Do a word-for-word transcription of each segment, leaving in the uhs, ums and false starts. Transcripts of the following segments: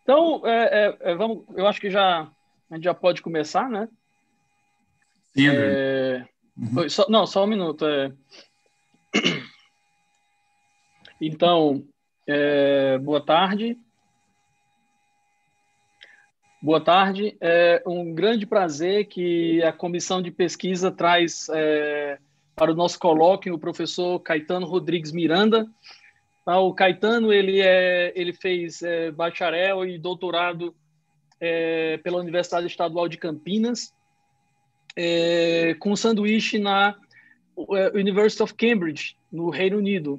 Então, é, é, é, vamos, eu acho que já a gente já pode começar, né? Sim, André. É, Uhum. oi, só- não, só um minuto. é. Então, é, boa tarde. Boa tarde. É um grande prazer que a comissão de pesquisa traz é, para o nosso colóquio o professor Caetano Rodrigues Miranda. Ah, o Caetano ele é, ele fez é, bacharel e doutorado é, pela Universidade Estadual de Campinas, é, com sanduíche na University of Cambridge, no Reino Unido.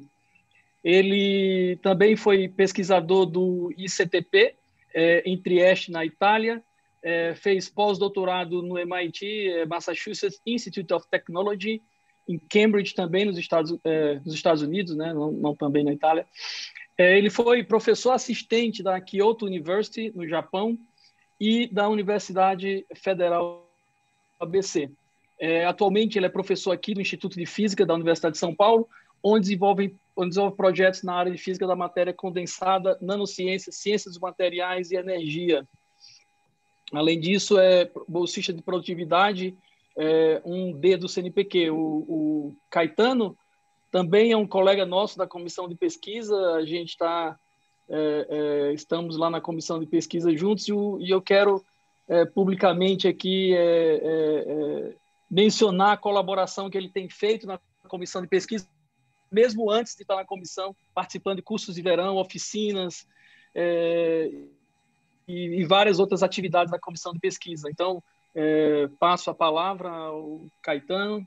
Ele também foi pesquisador do I C T P, é, em Trieste, na Itália, é, fez pós-doutorado no M I T, é, Massachusetts Institute of Technology, em Cambridge também, nos Estados, é, nos Estados Unidos, né? não, não também na Itália. É, ele foi professor assistente da Kyoto University, no Japão, e da Universidade Federal A B C. É, atualmente, ele é professor aqui do Instituto de Física da Universidade de São Paulo, onde desenvolve, onde desenvolve projetos na área de física da matéria condensada, nanociências, ciências dos materiais e energia. Além disso, é bolsista de produtividade, é, um D do C N P Q. O, o Caetano também é um colega nosso da comissão de pesquisa, a gente está, é, é, estamos lá na comissão de pesquisa juntos, e, o, e eu quero é, publicamente aqui é, é, mencionar a colaboração que ele tem feito na comissão de pesquisa, mesmo antes de estar na comissão, participando de cursos de verão, oficinas é, e, e, várias outras atividades da comissão de pesquisa. Então, é, passo a palavra ao Caetano.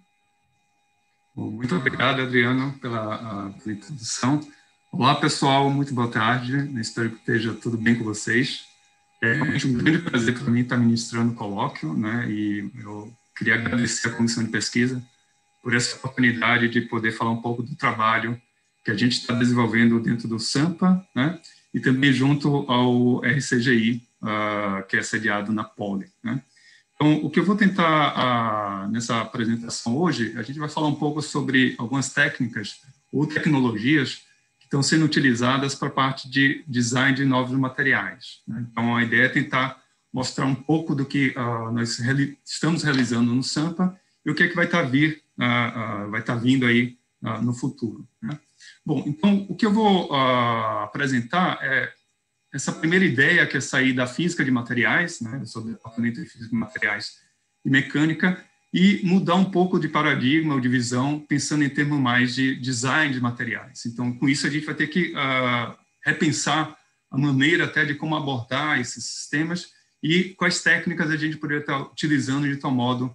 Muito obrigado, Adriano, pela, pela introdução. Olá, pessoal, muito boa tarde. Espero que esteja tudo bem com vocês. É realmente um grande prazer para mim estar ministrando o colóquio, né? E eu queria agradecer à comissão de pesquisa por essa oportunidade de poder falar um pouco do trabalho que a gente está desenvolvendo dentro do SAMPA, né? E também junto ao R C G I, uh, que é sediado na Poli, né? Então, o que eu vou tentar, uh, nessa apresentação hoje, a gente vai falar um pouco sobre algumas técnicas ou tecnologias que estão sendo utilizadas para a parte de design de novos materiais, né? Então, a ideia é tentar mostrar um pouco do que uh, nós reali- estamos realizando no SAMPA e o que é que vai estar, vir, uh, uh, vai estar vindo aí uh, no futuro, né? Bom, então, o que eu vou uh, apresentar é essa primeira ideia, que é sair da física de materiais, né, sobre o departamento de física de materiais e mecânica, e mudar um pouco de paradigma ou de visão, pensando em termos mais de design de materiais. Então, com isso, a gente vai ter que uh, repensar a maneira até de como abordar esses sistemas e quais técnicas a gente poderia estar utilizando de tal modo,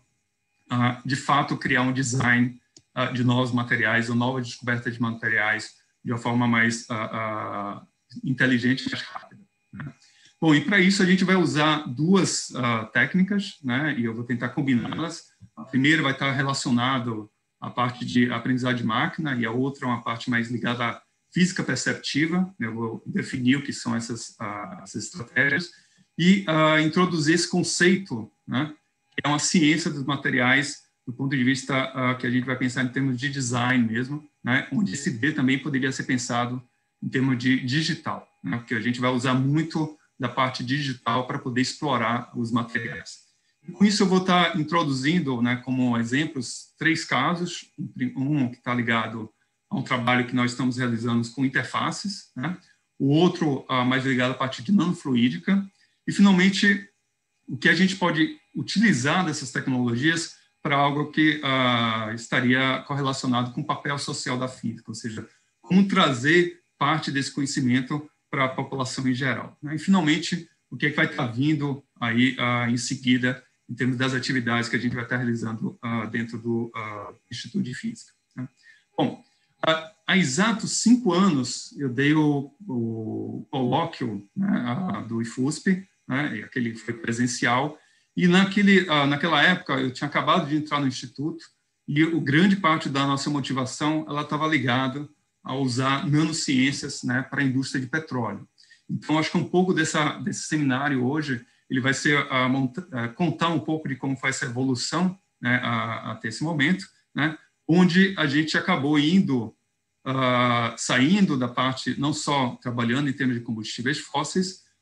uh, de fato, criar um design uh, de novos materiais ou nova descoberta de materiais de uma forma mais uh, uh, inteligente e mais rápida, né? Bom, e para isso a gente vai usar duas uh, técnicas, né? E eu vou tentar combiná-las. A primeira vai estar relacionado à parte de aprendizagem de máquina e a outra é uma parte mais ligada à física perceptiva. Eu vou definir o que são essas, uh, essas estratégias e uh, introduzir esse conceito, né? Que é uma ciência dos materiais do ponto de vista uh, que a gente vai pensar em termos de design mesmo, né? Onde esse D também poderia ser pensado em termos de digital, né? Porque a gente vai usar muito da parte digital para poder explorar os materiais. Com isso, eu vou estar introduzindo, né, como exemplos, três casos. Um que está ligado a um trabalho que nós estamos realizando com interfaces, né? O outro uh, mais ligado à parte de nanofluídica. E, finalmente, o que a gente pode utilizar dessas tecnologias para algo que uh, estaria correlacionado com o papel social da física, ou seja, como trazer parte desse conhecimento para a população em geral, né? E, finalmente, o que, é que vai estar vindo aí uh, em seguida, em termos das atividades que a gente vai estar realizando uh, dentro do uh, Instituto de Física, né? Bom, uh, há exatos cinco anos eu dei o, o colóquio, né, uh, do I F U S P, né, aquele foi presencial, e naquele, uh, naquela época eu tinha acabado de entrar no Instituto e o grande parte da nossa motivação ela estava ligada a usar nanociências, né, para a indústria de petróleo. Então, acho que um pouco dessa, desse seminário hoje, ele vai ser a, a, a contar um pouco de como foi essa evolução, né, a, até esse momento, né, onde a gente acabou indo, uh, saindo da parte, não só trabalhando em termos de combustíveis fósseis,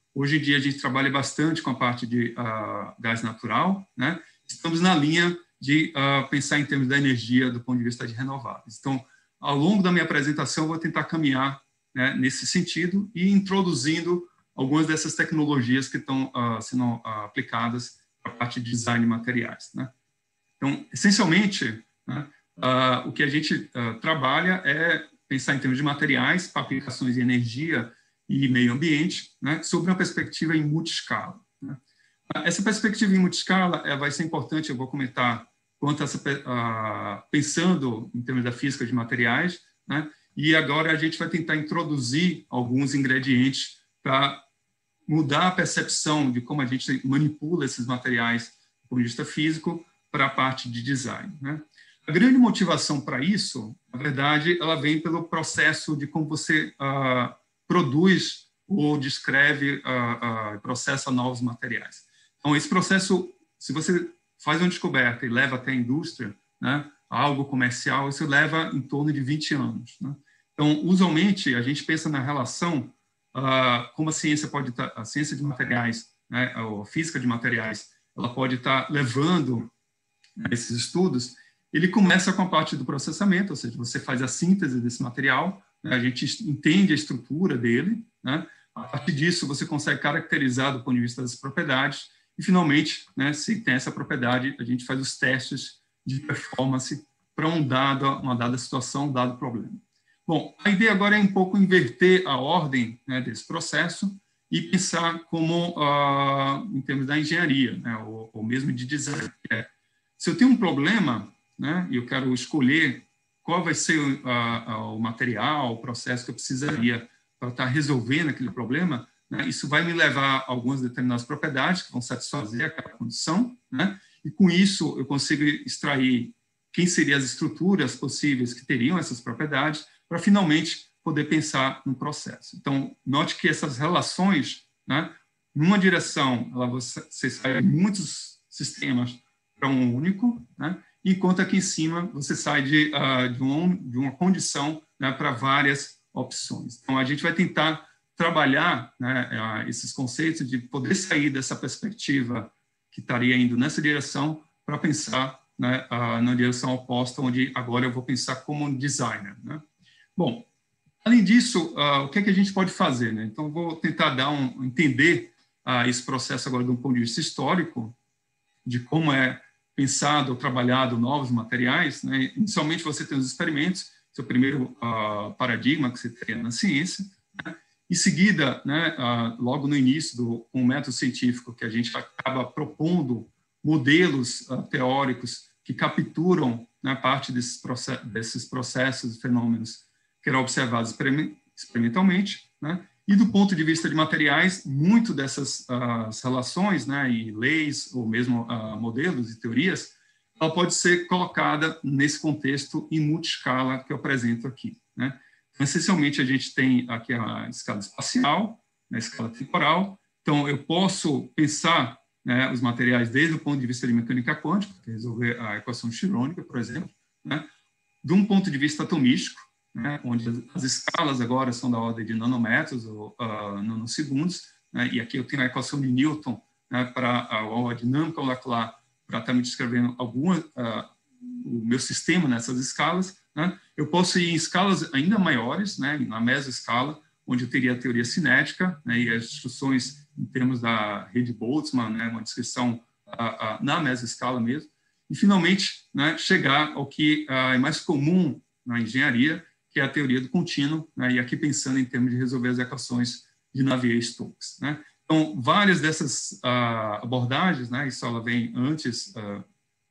Hoje em dia, a gente trabalha bastante com a parte de uh, gás natural, né? Estamos na linha de uh, pensar em termos da energia do ponto de vista de renováveis. Então, ao longo da minha apresentação, eu vou tentar caminhar, né, nesse sentido e introduzindo algumas dessas tecnologias que estão uh, sendo uh, aplicadas para a parte de design de materiais, né? Então, essencialmente, né, uh, o que a gente uh, trabalha é pensar em termos de materiais para aplicações de energia e meio ambiente, né, sob uma perspectiva em multiscala, né? Essa perspectiva em multiscala é, vai ser importante, eu vou comentar quanto a essa, uh, pensando em termos da física de materiais, né, e agora a gente vai tentar introduzir alguns ingredientes para mudar a percepção de como a gente manipula esses materiais do ponto de vista físico para a parte de design, né? A grande motivação para isso, na verdade, ela vem pelo processo de como você uh, produz ou descreve, uh, uh, processa novos materiais. Então, esse processo, se você faz uma descoberta e leva até a indústria, né, algo comercial, isso leva em torno de vinte anos, né? Então, usualmente, a gente pensa na relação, uh, como a ciência pode estar, a ciência de materiais, né, a física de materiais, ela pode estar levando, né, esses estudos. Ele começa com a parte do processamento, ou seja, você faz a síntese desse material, né, a gente entende a estrutura dele, né, a partir disso você consegue caracterizar do ponto de vista das propriedades, e finalmente, né, se tem essa propriedade, a gente faz os testes de performance para um dado, uma dada situação, um dado problema. Bom, a ideia agora é um pouco inverter a ordem, né, desse processo e pensar como, uh, em termos da engenharia, né, ou, ou mesmo de design. É, se eu tenho um problema, né, e eu quero escolher qual vai ser uh, uh, o material, o processo que eu precisaria para estar resolvendo aquele problema, né, isso vai me levar a algumas determinadas propriedades que vão satisfazer aquela condição, né, e com isso eu consigo extrair quem seriam as estruturas possíveis que teriam essas propriedades para finalmente poder pensar no processo. Então, note que essas relações, né, numa direção, ela, você, você sai de muitos sistemas para um único, né, enquanto aqui em cima você sai de, uh, de, um, de uma condição, né, para várias opções. Então, a gente vai tentar trabalhar, né, uh, esses conceitos de poder sair dessa perspectiva que estaria indo nessa direção para pensar, né, uh, na direção oposta, onde agora eu vou pensar como um designer, né? Bom, além disso, uh, o que é que a gente pode fazer, né? Então, vou tentar dar um, entender uh, esse processo agora de um ponto de vista histórico, de como é pensado ou trabalhado novos materiais, né? Inicialmente, você tem os experimentos, seu primeiro uh, paradigma que você tem na ciência, né? Em seguida, né, uh, logo no início do com o método científico, que a gente acaba propondo modelos uh, teóricos que capturam, né, parte desses, process desses processos e fenômenos que eram observados experimentalmente, né? E do ponto de vista de materiais, muito dessas uh, relações, né, e leis, ou mesmo uh, modelos e teorias, ela pode ser colocada nesse contexto em multiscala que eu apresento aqui, né? Então, essencialmente, a gente tem aqui a escala espacial, a escala temporal. Então, eu posso pensar, né, os materiais desde o ponto de vista de mecânica quântica, que é resolver a equação Schrödinger, por exemplo, né, de um ponto de vista atomístico, né, onde as escalas agora são da ordem de nanômetros ou uh, nanosegundos, né, e aqui eu tenho a equação de Newton, né, para a, a dinâmica molecular, para estar me descrevendo alguma, uh, o meu sistema nessas escalas, né. Eu posso ir em escalas ainda maiores, né, na mesoscala, onde eu teria a teoria cinética, né, e as instruções em termos da rede Boltzmann, né, uma descrição uh, uh, na mesoscala mesmo, e finalmente, né, chegar ao que uh, é mais comum na engenharia, que é a teoria do contínuo, né, e aqui pensando em termos de resolver as equações de Navier-Stokes, né. Então, várias dessas uh, abordagens, né, isso ela vem antes, uh,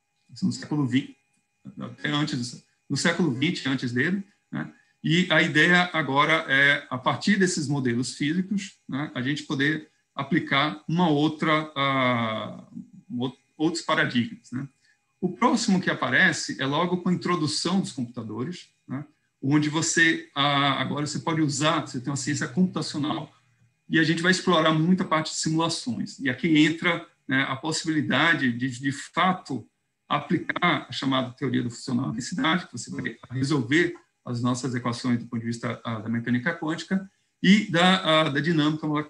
no século vinte, até antes, no século vinte, antes dele, né, e a ideia agora é, a partir desses modelos físicos, né, a gente poder aplicar uma outra, uh, outros paradigmas, né. O próximo que aparece é logo com a introdução dos computadores, né, onde você, agora você pode usar, você tem uma ciência computacional, e a gente vai explorar muita parte de simulações. E aqui entra, né, a possibilidade de, de fato, aplicar a chamada teoria do funcional da densidade, que você vai resolver as nossas equações do ponto de vista da mecânica quântica e da, da dinâmica molecular.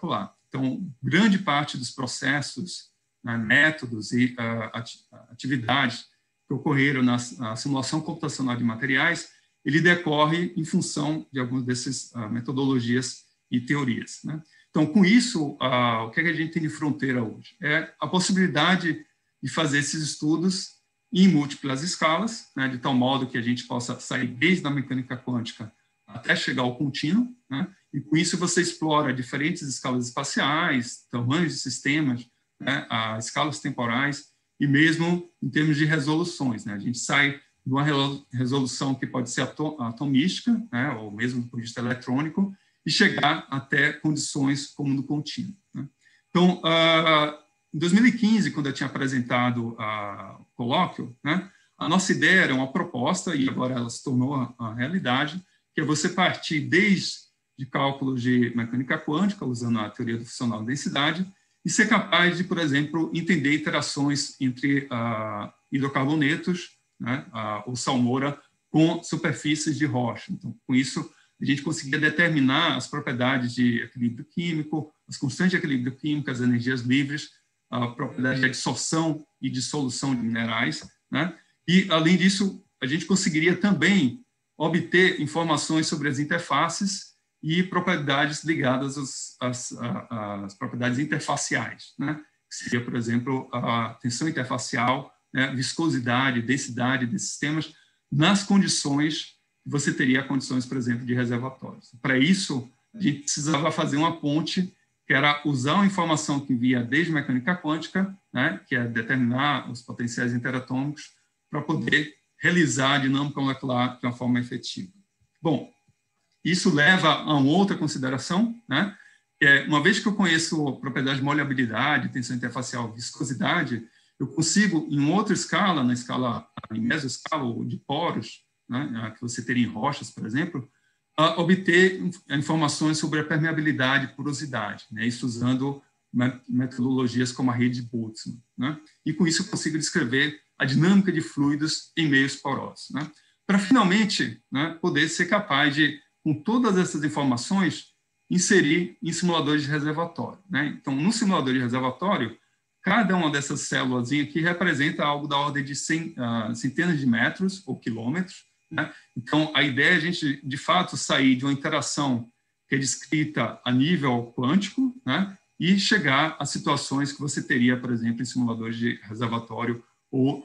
Então, grande parte dos processos, né, métodos e uh, atividades que ocorreram na, na simulação computacional de materiais, ele decorre em função de algumas dessas uh, metodologias e teorias, né? Então, com isso, uh, o que, é que a gente tem de fronteira hoje? É a possibilidade de fazer esses estudos em múltiplas escalas, né, de tal modo que a gente possa sair desde a mecânica quântica até chegar ao contínuo, né, e com isso você explora diferentes escalas espaciais, tamanhos de sistemas, né, a escalas temporais e mesmo em termos de resoluções, né, a gente sai de uma resolução que pode ser atomística, né, ou mesmo do ponto de vista eletrônico, e chegar até condições como no contínuo, né. Então, uh, em dois mil e quinze, quando eu tinha apresentado o colóquio, né, a nossa ideia era uma proposta, e agora ela se tornou a, a realidade, que é você partir desde de cálculos de mecânica quântica, usando a teoria do funcional da densidade, e ser capaz de, por exemplo, entender interações entre uh, hidrocarbonetos, né, uh, ou salmoura, com superfícies de rocha. Então, com isso, a gente conseguia determinar as propriedades de equilíbrio químico, as constantes de equilíbrio químico, as energias livres, a propriedade de absorção e dissolução de minerais, né? E, além disso, a gente conseguiria também obter informações sobre as interfaces e propriedades ligadas às, às, às propriedades interfaciais, né? Que seria, por exemplo, a tensão interfacial, né? Viscosidade, densidade desses sistemas, nas condições que você teria condições, por exemplo, de reservatórios. Para isso, a gente precisava fazer uma ponte, que era usar uma informação que via desde mecânica quântica, né, que é determinar os potenciais interatômicos, para poder realizar a dinâmica molecular de uma forma efetiva. Bom, isso leva a uma outra consideração, né, que é, uma vez que eu conheço propriedades de molhabilidade, tensão interfacial, viscosidade, eu consigo, em outra escala, na escala, em mesoscala, ou de poros, né, que você teria em rochas, por exemplo, a obter informações sobre a permeabilidade e porosidade, né? Isso usando metodologias como a rede de Boltzmann, né? E com isso eu consigo descrever a dinâmica de fluidos em meios porosos, né? Para finalmente, né, poder ser capaz de, com todas essas informações, inserir em simuladores de reservatório, né? Então, no simulador de reservatório, cada uma dessas células aqui representa algo da ordem de cem, uh, centenas de metros ou quilômetros, né? Então, a ideia é a gente, de fato, sair de uma interação que é descrita a nível quântico, né, e chegar a situações que você teria, por exemplo, em simuladores de reservatório, ou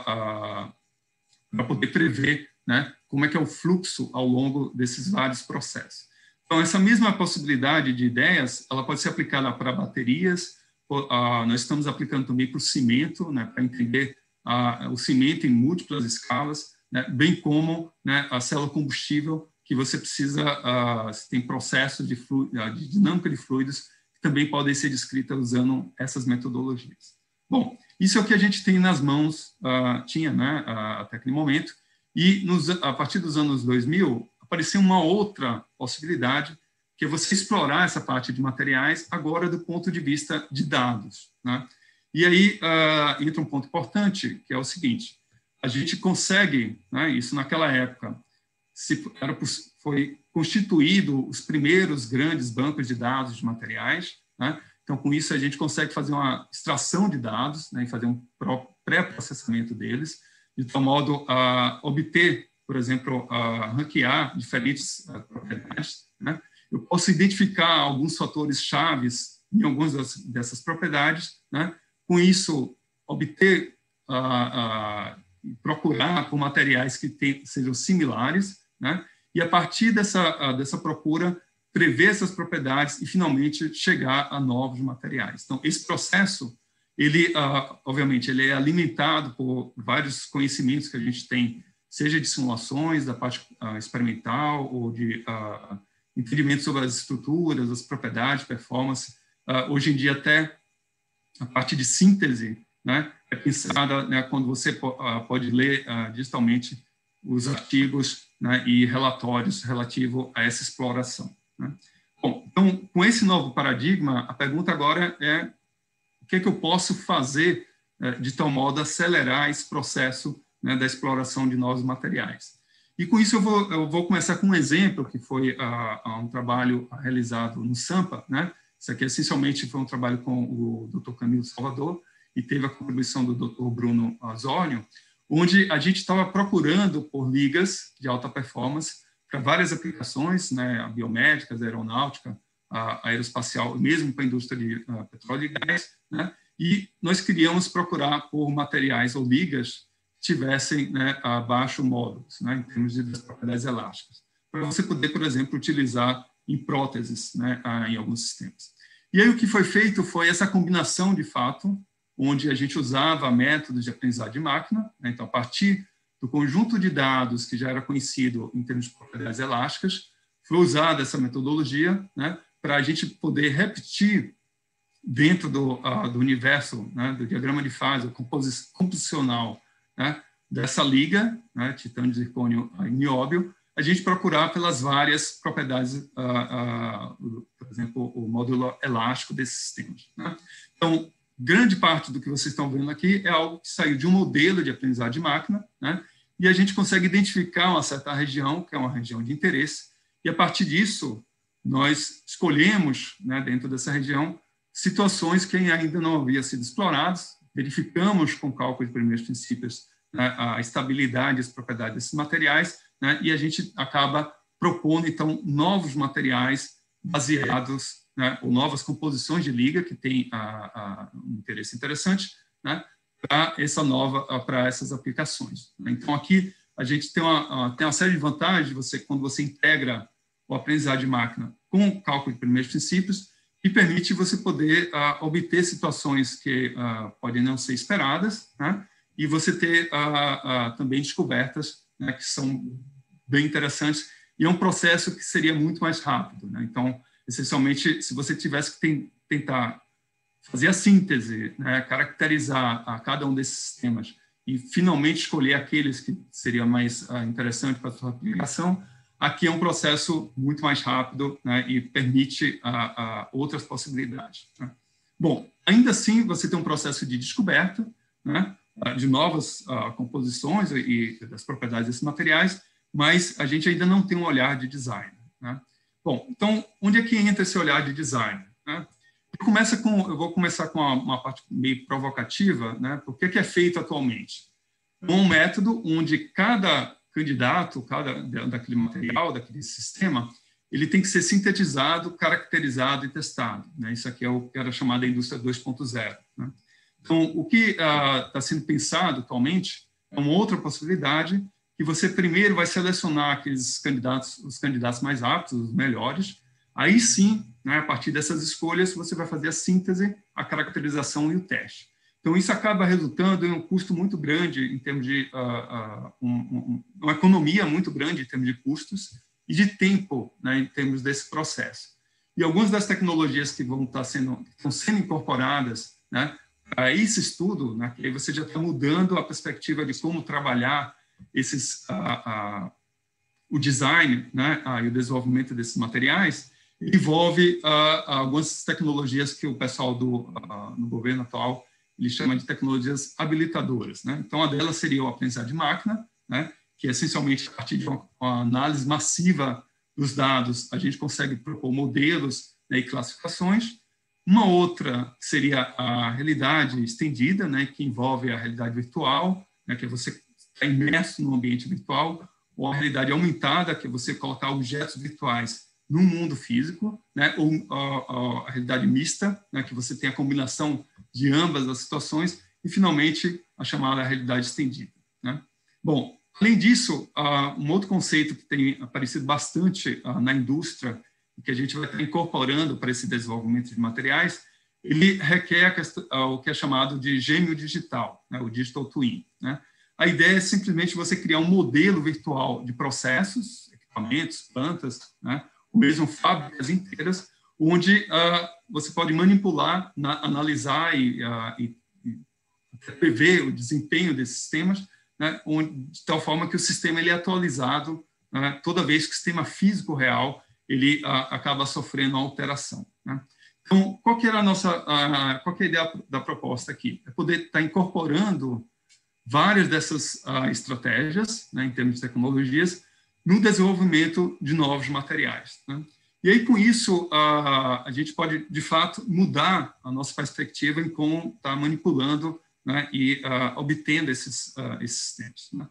para poder prever, né, como é que é o fluxo ao longo desses vários processos. Então, essa mesma possibilidade de ideias, ela pode ser aplicada para baterias, uh, nós estamos aplicando também para o cimento, né, para entender uh, o cimento em múltiplas escalas, né, bem como, né, a célula combustível, que você precisa, uh, você tem processos de, uh, de dinâmica de fluidos que também podem ser descritas usando essas metodologias. Bom, isso é o que a gente tem nas mãos, uh, tinha, né, uh, até aquele momento, e nos, a partir dos anos dois mil, apareceu uma outra possibilidade, que é você explorar essa parte de materiais agora do ponto de vista de dados, né? E aí uh, entra um ponto importante, que é o seguinte: a gente consegue, né, isso naquela época, se era, foi constituído os primeiros grandes bancos de dados de materiais, né? Então, com isso, a gente consegue fazer uma extração de dados, né, e fazer um pré-processamento deles, de tal modo a obter, por exemplo, a ranquear diferentes uh, propriedades, né? Eu posso identificar alguns fatores chaves em algumas das, dessas propriedades, né? Com isso, obter a uh, uh, procurar por materiais que tem, sejam similares, né? E a partir dessa, dessa procura, prever essas propriedades e, finalmente, chegar a novos materiais. Então, esse processo, ele, obviamente, ele é alimentado por vários conhecimentos que a gente tem, seja de simulações, da parte experimental, ou de uh, entendimento sobre as estruturas, as propriedades, performance. Uh, hoje em dia, até a parte de síntese, né, é pensada, né, quando você uh, pode ler uh, digitalmente os artigos, né, e relatórios relativos a essa exploração, né? Bom, então, com esse novo paradigma, a pergunta agora é o que é que eu posso fazer uh, de tal modo a acelerar esse processo, né, da exploração de novos materiais. E com isso eu vou, eu vou começar com um exemplo que foi uh, um trabalho realizado no SAMPA, né, Isso aqui, essencialmente, foi um trabalho com o doutor Camilo Salvador e teve a contribuição do doutor Bruno Azónio, onde a gente estava procurando por ligas de alta performance para várias aplicações, né, biomédicas, aeronáutica, a aeroespacial, mesmo para a indústria de uh, petróleo e gás, né, e nós queríamos procurar por materiais ou ligas que tivessem, né, abaixo módulos, né, em termos de propriedades elásticas, para você poder, por exemplo, utilizar em próteses, né, em alguns sistemas. E aí o que foi feito foi essa combinação, de fato, onde a gente usava métodos de aprendizagem de máquina, né, então, a partir do conjunto de dados que já era conhecido em termos de propriedades elásticas, foi usada essa metodologia, né, para a gente poder repetir dentro do, uh, do universo, né, do diagrama de fase composicional, né, dessa liga, né, titânio, zircônio e nióbio, a gente procurar pelas várias propriedades, uh, uh, por exemplo, o módulo elástico desses sistemas, né? Então, grande parte do que vocês estão vendo aqui é algo que saiu de um modelo de aprendizagem de máquina, né, e a gente consegue identificar uma certa região, que é uma região de interesse, e a partir disso, nós escolhemos, né, dentro dessa região, situações que ainda não haviam sido exploradas, verificamos com cálculo de primeiros princípios, né, a estabilidade e as propriedades desses materiais, né, e a gente acaba propondo, então, novos materiais baseados, né, ou novas composições de liga que têm a, a, um interesse interessante, né, para essa nova, para essas aplicações. Então, aqui a gente tem uma, tem uma série de vantagens você, quando você integra o aprendizado de máquina com o cálculo de primeiros princípios, e permite você poder uh, obter situações que uh, podem não ser esperadas, né? E você ter uh, uh, também descobertas, né, que são bem interessantes, e é um processo que seria muito mais rápido, né? Então, essencialmente, se você tivesse que tem, tentar fazer a síntese, né, caracterizar a cada um desses sistemas e finalmente escolher aqueles que seria mais uh, interessante para a sua aplicação, aqui é um processo muito mais rápido, né, e permite a, a outras possibilidades, né? Bom, ainda assim, você tem um processo de descoberta, né, de novas uh, composições e, e das propriedades desses materiais, mas a gente ainda não tem um olhar de design, né? Bom, então, onde é que entra esse olhar de design, né? Começa com, eu vou começar com uma, uma parte meio provocativa, né? Por que que é feito atualmente? Um método onde cada candidato, cada daquele material, daquele sistema, ele tem que ser sintetizado, caracterizado e testado, né? Isso aqui é o que era chamado de indústria dois ponto zero, né? Então, o que está uh, sendo pensado atualmente é uma outra possibilidade, que você primeiro vai selecionar aqueles candidatos, os candidatos mais aptos, os melhores, aí sim, né, a partir dessas escolhas, você vai fazer a síntese, a caracterização e o teste. Então, isso acaba resultando em um custo muito grande em termos de uh, uh, um, um, uma economia muito grande em termos de custos e de tempo, né, em termos desse processo. E algumas das tecnologias que vão estar sendo, estão sendo incorporadas, né, a esse estudo, né, que aí você já está mudando a perspectiva de como trabalhar esses, uh, uh, o design, né, uh, e o desenvolvimento desses materiais, envolve uh, algumas tecnologias que o pessoal do uh, no governo atual ele chama de tecnologias habilitadoras, né? Então, a delas seria o aprendizado de máquina, né, que essencialmente, a partir de uma, uma análise massiva dos dados, a gente consegue propor modelos, né, e classificações. Uma outra seria a realidade estendida, né, que envolve a realidade virtual, né, que é você estar imerso no ambiente virtual, ou a realidade aumentada, que é você colocar objetos virtuais no mundo físico, né, ou a, a realidade mista, né, que você tem a combinação de ambas as situações, e, finalmente, a chamada realidade estendida, né? Bom, além disso, uh, um outro conceito que tem aparecido bastante uh, na indústria, e que a gente vai estar incorporando para esse desenvolvimento de materiais, ele requer uh, o que é chamado de gêmeo digital, né, o digital twin, né? A ideia é simplesmente você criar um modelo virtual de processos, equipamentos, plantas, né, ou mesmo fábricas inteiras, onde uh, você pode manipular, na, analisar e, uh, e, e prever o desempenho desses sistemas, né, onde, de tal forma que o sistema ele é atualizado, uh, toda vez que o sistema físico real ele uh, acaba sofrendo uma alteração, né? Então, qual que era a nossa, uh, qual que é a ideia da proposta aqui? É poder estar incorporando várias dessas uh, estratégias, né, em termos de tecnologias, no desenvolvimento de novos materiais, né? E aí, com isso, a, a gente pode, de fato, mudar a nossa perspectiva em como está manipulando, né, e uh, obtendo esses, uh, esses tempos, né?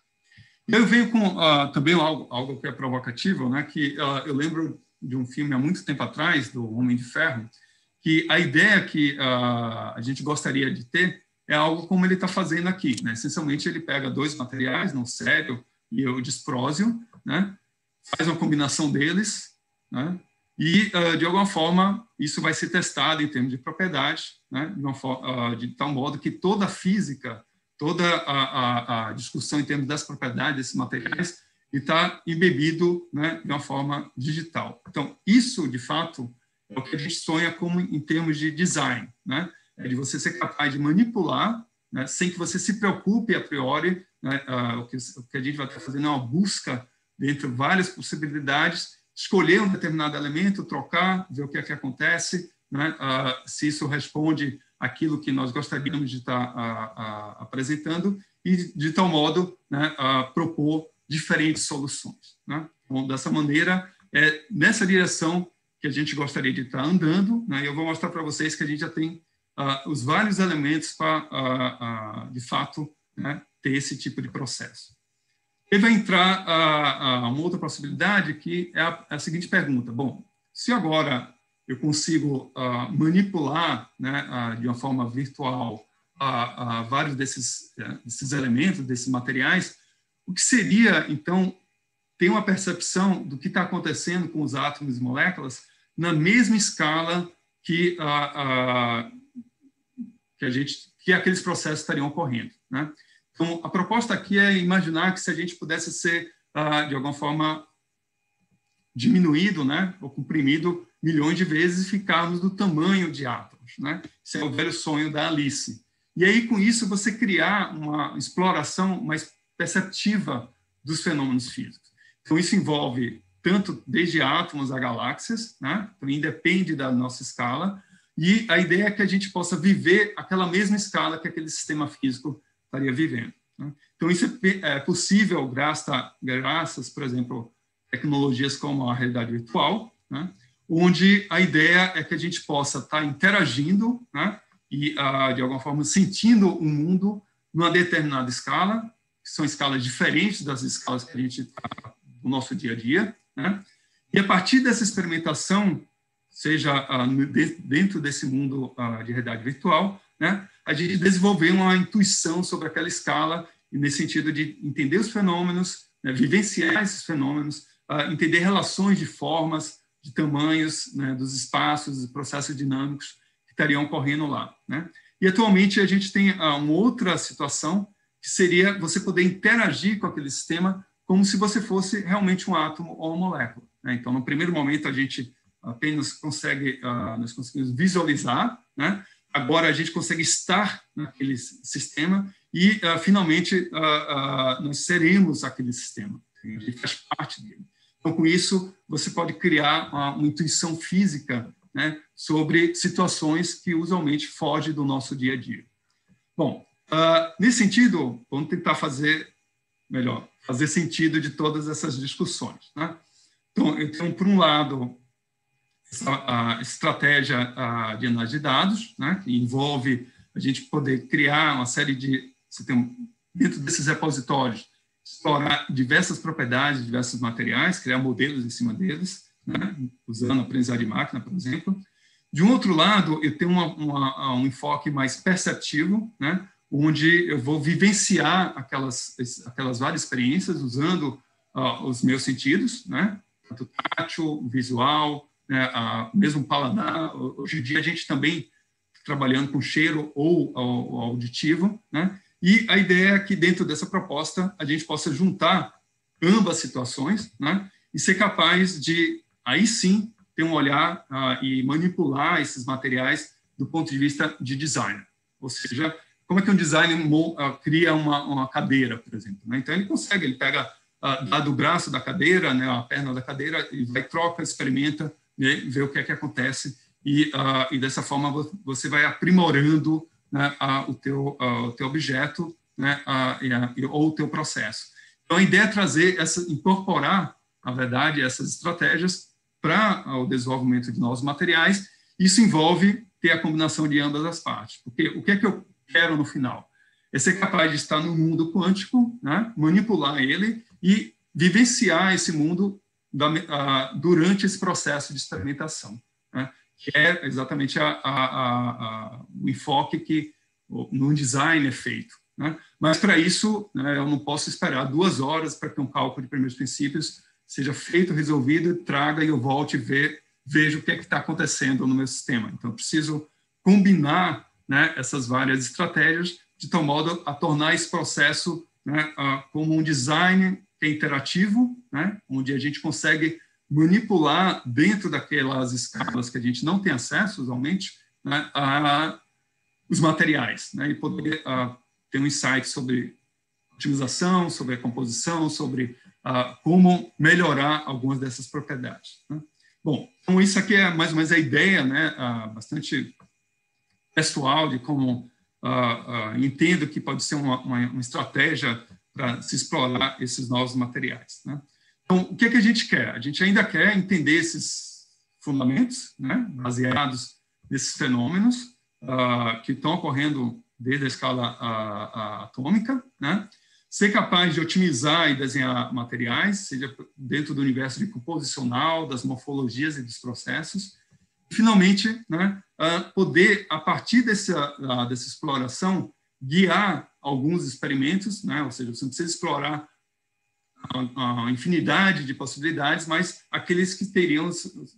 E eu venho com uh, também algo, algo que é provocativo, né, que uh, eu lembro de um filme há muito tempo atrás, do Homem de Ferro, que a ideia que uh, a gente gostaria de ter é algo como ele está fazendo aqui, né? Essencialmente, ele pega dois materiais, o cério e o disprósio, né, faz uma combinação deles, né? E, uh, de alguma forma, isso vai ser testado em termos de propriedade, né? de, uma uh, de tal modo que toda a física, toda a, a, a discussão em termos das propriedades desses materiais está embebido, né, de uma forma digital. Então, isso, de fato, é o que a gente sonha como em termos de design, né? É de você ser capaz de manipular, né, sem que você se preocupe a priori, né? uh, o, que, o que a gente vai estar fazendo é uma busca dentre várias possibilidades, escolher um determinado elemento, trocar, ver o que é que acontece, né? uh, se isso responde àquilo que nós gostaríamos de estar uh, uh, apresentando, e, de tal modo, né, uh, propor diferentes soluções, né? Bom, dessa maneira, é nessa direção que a gente gostaria de estar andando, né? Eu vou mostrar para vocês que a gente já tem uh, os vários elementos para, uh, uh, de fato, né, ter esse tipo de processo. E vai entrar uh, uh, uma outra possibilidade, que é a, a seguinte pergunta. Bom, se agora eu consigo uh, manipular, né, uh, de uma forma virtual uh, uh, vários desses, uh, desses elementos, desses materiais, o que seria, então, ter uma percepção do que está acontecendo com os átomos e moléculas na mesma escala que, uh, uh, que, a gente, que aqueles processos estariam ocorrendo, né? Então, a proposta aqui é imaginar que se a gente pudesse ser, uh, de alguma forma, diminuído, né, ou comprimido milhões de vezes e ficarmos do tamanho de átomos, né? Esse é o velho sonho da Alice. E aí, com isso, você criar uma exploração mais perceptiva dos fenômenos físicos. Então, isso envolve tanto desde átomos a galáxias, né? Então, independe da nossa escala, e a ideia é que a gente possa viver aquela mesma escala que aquele sistema físico estaria vivendo, né? Então, isso é possível graças, graças, por exemplo, tecnologias como a realidade virtual, né? Onde a ideia é que a gente possa estar interagindo, né? E, uh, de alguma forma, sentindo o mundo numa determinada escala, que são escalas diferentes das escalas que a gente está no nosso dia a dia, né? E, a partir dessa experimentação, seja uh, dentro desse mundo uh, de realidade virtual, né, a gente desenvolver uma intuição sobre aquela escala, e nesse sentido de entender os fenômenos, né, vivenciar esses fenômenos, uh, entender relações de formas, de tamanhos, né, dos espaços, dos processos dinâmicos que estariam ocorrendo lá, né? E, atualmente, a gente tem uh, uma outra situação, que seria você poder interagir com aquele sistema como se você fosse realmente um átomo ou uma molécula, né? Então, no primeiro momento, a gente apenas consegue, uh, nós conseguimos visualizar, né? Agora a gente consegue estar naquele sistema e, uh, finalmente, uh, uh, nós seremos aquele sistema. A gente faz parte dele. Então, com isso, você pode criar uma, uma intuição física, né, sobre situações que usualmente fogem do nosso dia a dia. Bom, uh, nesse sentido, vamos tentar fazer melhor, fazer sentido de todas essas discussões, né? Então, eu tenho, por um lado, a estratégia a, de análise de dados, né, que envolve a gente poder criar uma série de, você tem, dentro desses repositórios, explorar diversas propriedades, diversos materiais, criar modelos em cima deles, né, usando a aprendizagem de máquina, por exemplo. De um outro lado, eu tenho uma, uma, um enfoque mais perceptivo, né, onde eu vou vivenciar aquelas, aquelas várias experiências usando uh, os meus sentidos, né, tanto tátil, visual, né, a, mesmo paladar. Hoje em dia a gente também trabalhando com cheiro ou, ou, ou auditivo, né? E a ideia é que dentro dessa proposta a gente possa juntar ambas situações, né? E ser capaz de, aí sim, ter um olhar uh, e manipular esses materiais do ponto de vista de design. Ou seja, como é que um designer uh, cria uma, uma cadeira, por exemplo, né? Então ele consegue, ele pega uh, dado o braço da cadeira, né, a perna da cadeira, e vai, troca, experimenta, né, ver o que é que acontece, e, uh, e dessa forma você vai aprimorando, né, uh, o, teu, uh, o teu objeto, né, uh, e a, e, ou o teu processo. Então, a ideia é trazer, essa, incorporar, na verdade, essas estratégias para o desenvolvimento de novos materiais. Isso envolve ter a combinação de ambas as partes, porque o que é que eu quero no final? É ser capaz de estar no mundo quântico, né, manipular ele e vivenciar esse mundo da, a, durante esse processo de experimentação, né, que é exatamente a, a, a, a, o enfoque que no design é feito. Né? Mas, para isso, né, eu não posso esperar duas horas para que um cálculo de primeiros princípios seja feito, resolvido, traga e eu volte e ver, veja o que é que está acontecendo no meu sistema. Então, eu preciso combinar, né, essas várias estratégias de tal modo a tornar esse processo, né, uh, como um design que é interativo, né, onde a gente consegue manipular dentro daquelas escalas que a gente não tem acesso, usualmente, né, a, os materiais, né, e poder uh, ter um insight sobre otimização, sobre a composição, sobre uh, como melhorar algumas dessas propriedades. Né. Bom, então isso aqui é mais ou menos a ideia, né, uh, bastante pessoal de como uh, uh, entendo que pode ser uma, uma, uma estratégia para se explorar esses novos materiais. Né. Então, o que, é que a gente quer? A gente ainda quer entender esses fundamentos, né, baseados nesses fenômenos uh, que estão ocorrendo desde a escala uh, uh, atômica, né, ser capaz de otimizar e desenhar materiais, seja dentro do universo de composicional, das morfologias e dos processos, e, finalmente, né, uh, poder, a partir dessa, uh, dessa exploração, guiar alguns experimentos, né, ou seja, você não precisa explorar a, a infinidade de possibilidades, mas aqueles que teriam as, as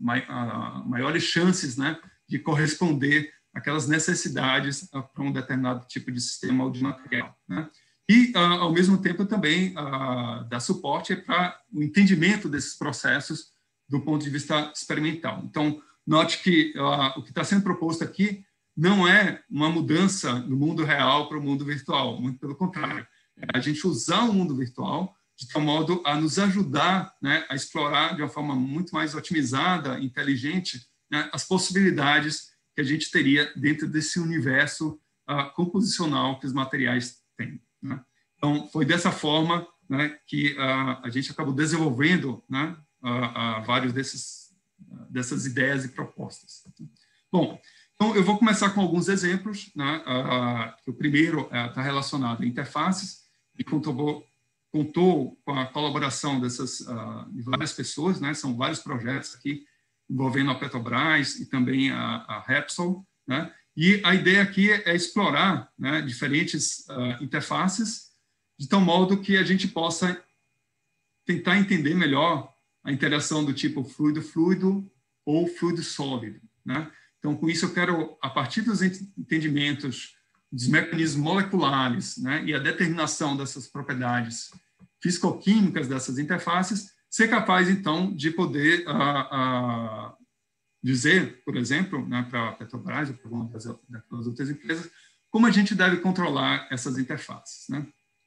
maiores chances, né, de corresponder àquelas necessidades uh, para um determinado tipo de sistema ou de material. Né. E, uh, ao mesmo tempo, também uh, dar suporte para o entendimento desses processos do ponto de vista experimental. Então, note que uh, o que está sendo proposto aqui não é uma mudança do mundo real para o mundo virtual, muito pelo contrário. É a gente usar o mundo virtual de tal modo a nos ajudar, né, a explorar de uma forma muito mais otimizada, inteligente, né, as possibilidades que a gente teria dentro desse universo uh, composicional que os materiais têm. Né? Então, foi dessa forma, né, que uh, a gente acabou desenvolvendo, né, uh, uh, vários desses, uh, dessas ideias e propostas. Bom, então eu vou começar com alguns exemplos. Né, uh, o primeiro está uh, relacionado a interfaces e contou, contou com a colaboração dessas, uh, de várias pessoas, né, são vários projetos aqui envolvendo a Petrobras e também a, a Repsol, né? E a ideia aqui é explorar, né, diferentes uh, interfaces, de tal modo que a gente possa tentar entender melhor a interação do tipo fluido-fluido ou fluido-sólido. Né? Então, com isso, eu quero, a partir dos entendimentos dos mecanismos moleculares, né, e a determinação dessas propriedades físico-químicas dessas interfaces, ser capaz, então, de poder uh, uh, dizer, por exemplo, né, para a Petrobras ou para alguma das, das outras empresas, como a gente deve controlar essas interfaces. Né?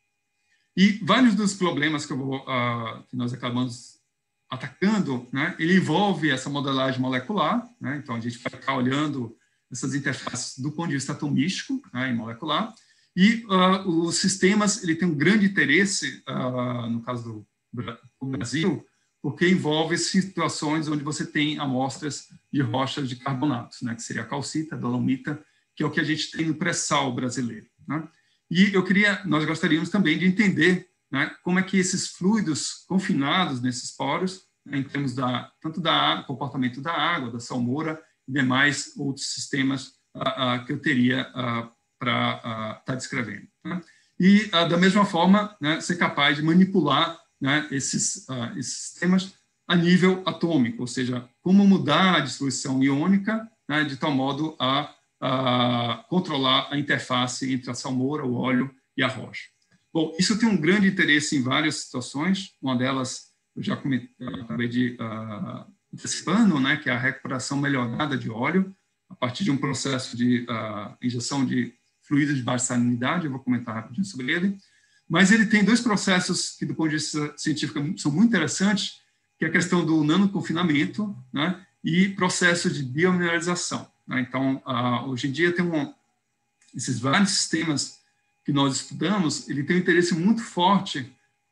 E vários dos problemas que, eu vou, uh, que nós acabamos atacando, né, ele envolve essa modelagem molecular, né, então a gente vai ficar olhando essas interfaces do ponto de vista atomístico, né, e molecular, e uh, os sistemas ele tem um grande interesse, uh, no caso do, do Brasil, porque envolve situações onde você tem amostras de rochas de carbonatos, né, que seria a calcita, a dolomita, que é o que a gente tem no pré-sal brasileiro. Né? E eu queria, nós gostaríamos também de entender, né, como é que esses fluidos confinados nesses poros, né, em termos da, tanto da água, comportamento da água, da salmoura e demais outros sistemas uh, uh, que eu teria uh, para estar uh, tá descrevendo. Né? E, uh, da mesma forma, né, ser capaz de manipular, né, esses, uh, esses sistemas a nível atômico, ou seja, como mudar a distribuição iônica, né, de tal modo a, a controlar a interface entre a salmoura, o óleo e a rocha. Bom, isso tem um grande interesse em várias situações, uma delas eu já comentei, eu acabei de uh, antecipando, né, que é a recuperação melhorada de óleo, a partir de um processo de uh, injeção de fluidos de baixa salinidade, eu vou comentar rapidinho sobre ele. Mas ele tem dois processos que, do ponto de vista científico, são muito interessantes, que é a questão do nanoconfinamento, né, e processo de biomineralização. Né? Então, uh, hoje em dia, tem um, esses vários sistemas que nós estudamos, ele tem um interesse muito forte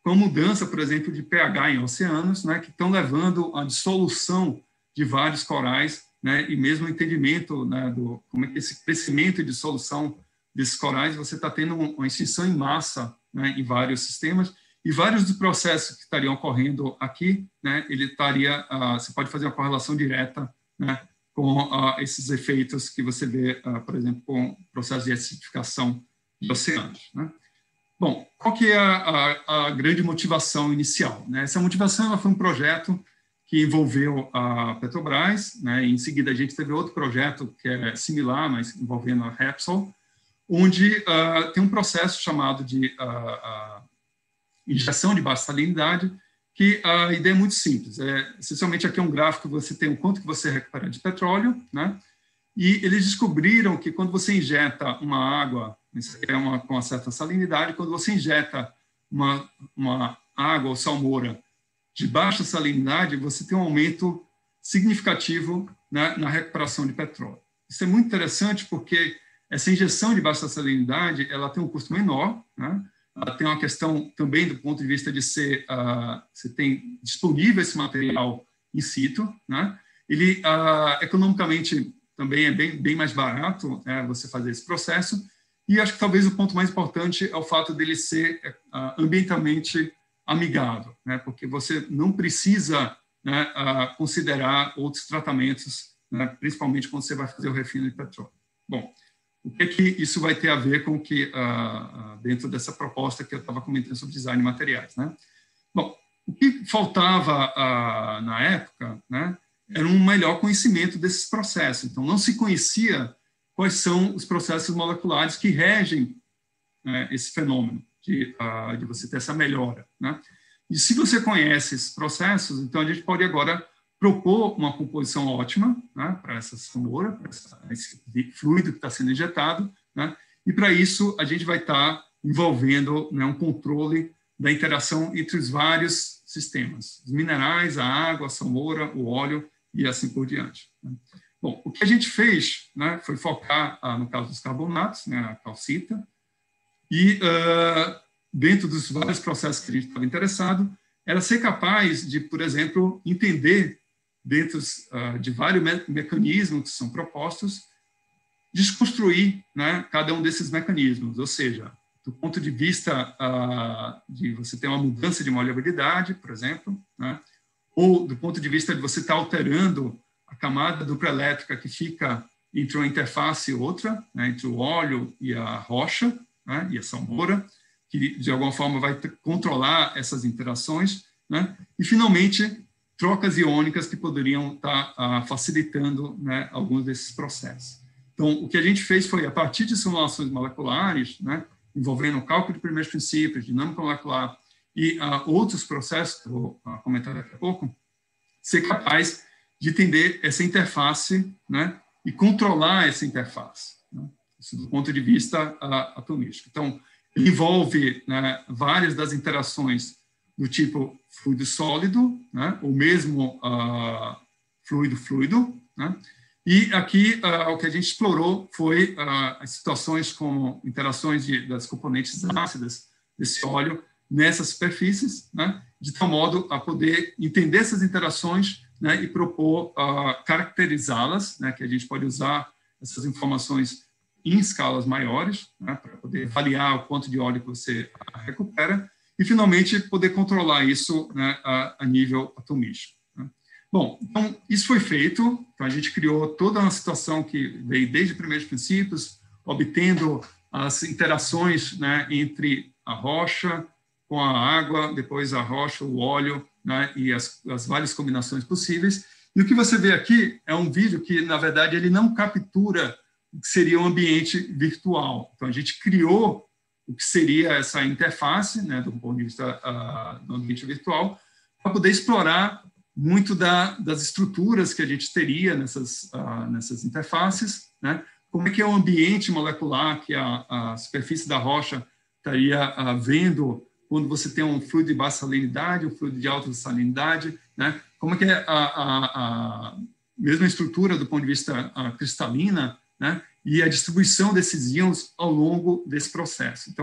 com a mudança, por exemplo, de pH em oceanos, né, que estão levando à dissolução de vários corais, né, e mesmo o entendimento, né, do como é que esse crescimento e dissolução desses corais, você está tendo uma extinção em massa, né, em vários sistemas, e vários dos processos que estariam ocorrendo aqui, né, ele estaria, uh, você pode fazer uma correlação direta, né, com uh, esses efeitos que você vê, uh, por exemplo, com o processo de acidificação de oceanos, né? Bom, qual que é a, a, a grande motivação inicial, né? Essa motivação ela foi um projeto que envolveu a Petrobras, né? Em seguida a gente teve outro projeto que é similar, mas envolvendo a Repsol, onde uh, tem um processo chamado de uh, uh, injeção de baixa salinidade, que a ideia é muito simples. É, essencialmente, aqui é um gráfico que você tem o quanto que você recupera de petróleo, né? E eles descobriram que quando você injeta uma água, isso aqui é uma, com uma certa salinidade, quando você injeta uma, uma água ou salmoura de baixa salinidade, você tem um aumento significativo, né, na recuperação de petróleo. Isso é muito interessante porque essa injeção de baixa salinidade ela tem um custo menor, né? Ela tem uma questão também do ponto de vista de ser, uh, você tem disponível esse material in situ, né? Ele, uh, economicamente, também é bem, bem mais barato, né, você fazer esse processo, e acho que talvez o ponto mais importante é o fato dele ser uh, ambientalmente amigável, né, porque você não precisa, né, uh, considerar outros tratamentos, né, principalmente quando você vai fazer o refino de petróleo. Bom, o que é que isso vai ter a ver com que, uh, dentro dessa proposta que eu estava comentando sobre design de materiais, né? Bom, o que faltava uh, na época, né, era um melhor conhecimento desses processos. Então, não se conhecia quais são os processos moleculares que regem, né, esse fenômeno de, uh, de você ter essa melhora, né? E se você conhece esses processos, então a gente pode agora propor uma composição ótima, né, para essa salmoura, para esse fluido que está sendo injetado, né, e para isso a gente vai estar tá envolvendo, né, um controle da interação entre os vários sistemas, os minerais, a água, a salmoura, o óleo e assim por diante, né. Bom, o que a gente fez, né, foi focar, ah, no caso dos carbonatos, né, a calcita, e uh, dentro dos vários processos que a gente estava interessado, era ser capaz de, por exemplo, entender dentro uh, de vários me mecanismos que são propostos, desconstruir, né, cada um desses mecanismos, ou seja, do ponto de vista uh, de você ter uma mudança de maleabilidade, por exemplo, né, ou do ponto de vista de você estar alterando a camada dupla elétrica que fica entre uma interface e outra, né, entre o óleo e a rocha, né, e a salmoura, que de alguma forma vai controlar essas interações, né, e finalmente trocas iônicas que poderiam estar uh, facilitando, né, alguns desses processos. Então, o que a gente fez foi, a partir de simulações moleculares, né, envolvendo o cálculo de primeiros princípios, dinâmica molecular e uh, outros processos, que eu vou uh, comentar daqui a pouco, ser capaz de entender essa interface, né, e controlar essa interface, né, isso do ponto de vista uh, atomístico. Então, ele envolve, né, várias das interações do tipo fluido sólido, né, ou mesmo uh, fluido-fluido, né, e aqui uh, o que a gente explorou foi uh, as situações como interações de, das componentes ácidas desse óleo nessas superfícies, né, de tal modo a poder entender essas interações, né, e propor uh, caracterizá-las, né, que a gente pode usar essas informações em escalas maiores, né, para poder avaliar o quanto de óleo que você recupera, e, finalmente, poder controlar isso, né, a, a nível atomístico, né. Bom, então, isso foi feito, então a gente criou toda uma situação que veio desde primeiros princípios, obtendo as interações, né, entre a rocha com a água, depois a rocha, o óleo, né, e as, as várias combinações possíveis. E o que você vê aqui é um vídeo que, na verdade, ele não captura o que seria um ambiente virtual. Então, a gente criou o que seria essa interface, né, do ponto de vista uh, do ambiente virtual, para poder explorar muito da, das estruturas que a gente teria nessas, uh, nessas interfaces, né, como é que é o ambiente molecular que a, a superfície da rocha estaria uh, vendo quando você tem um fluido de baixa salinidade, um fluido de alta salinidade, né, como é que é a, a, a mesma estrutura do ponto de vista uh, cristalina, né, e a distribuição desses íons ao longo desse processo. Então,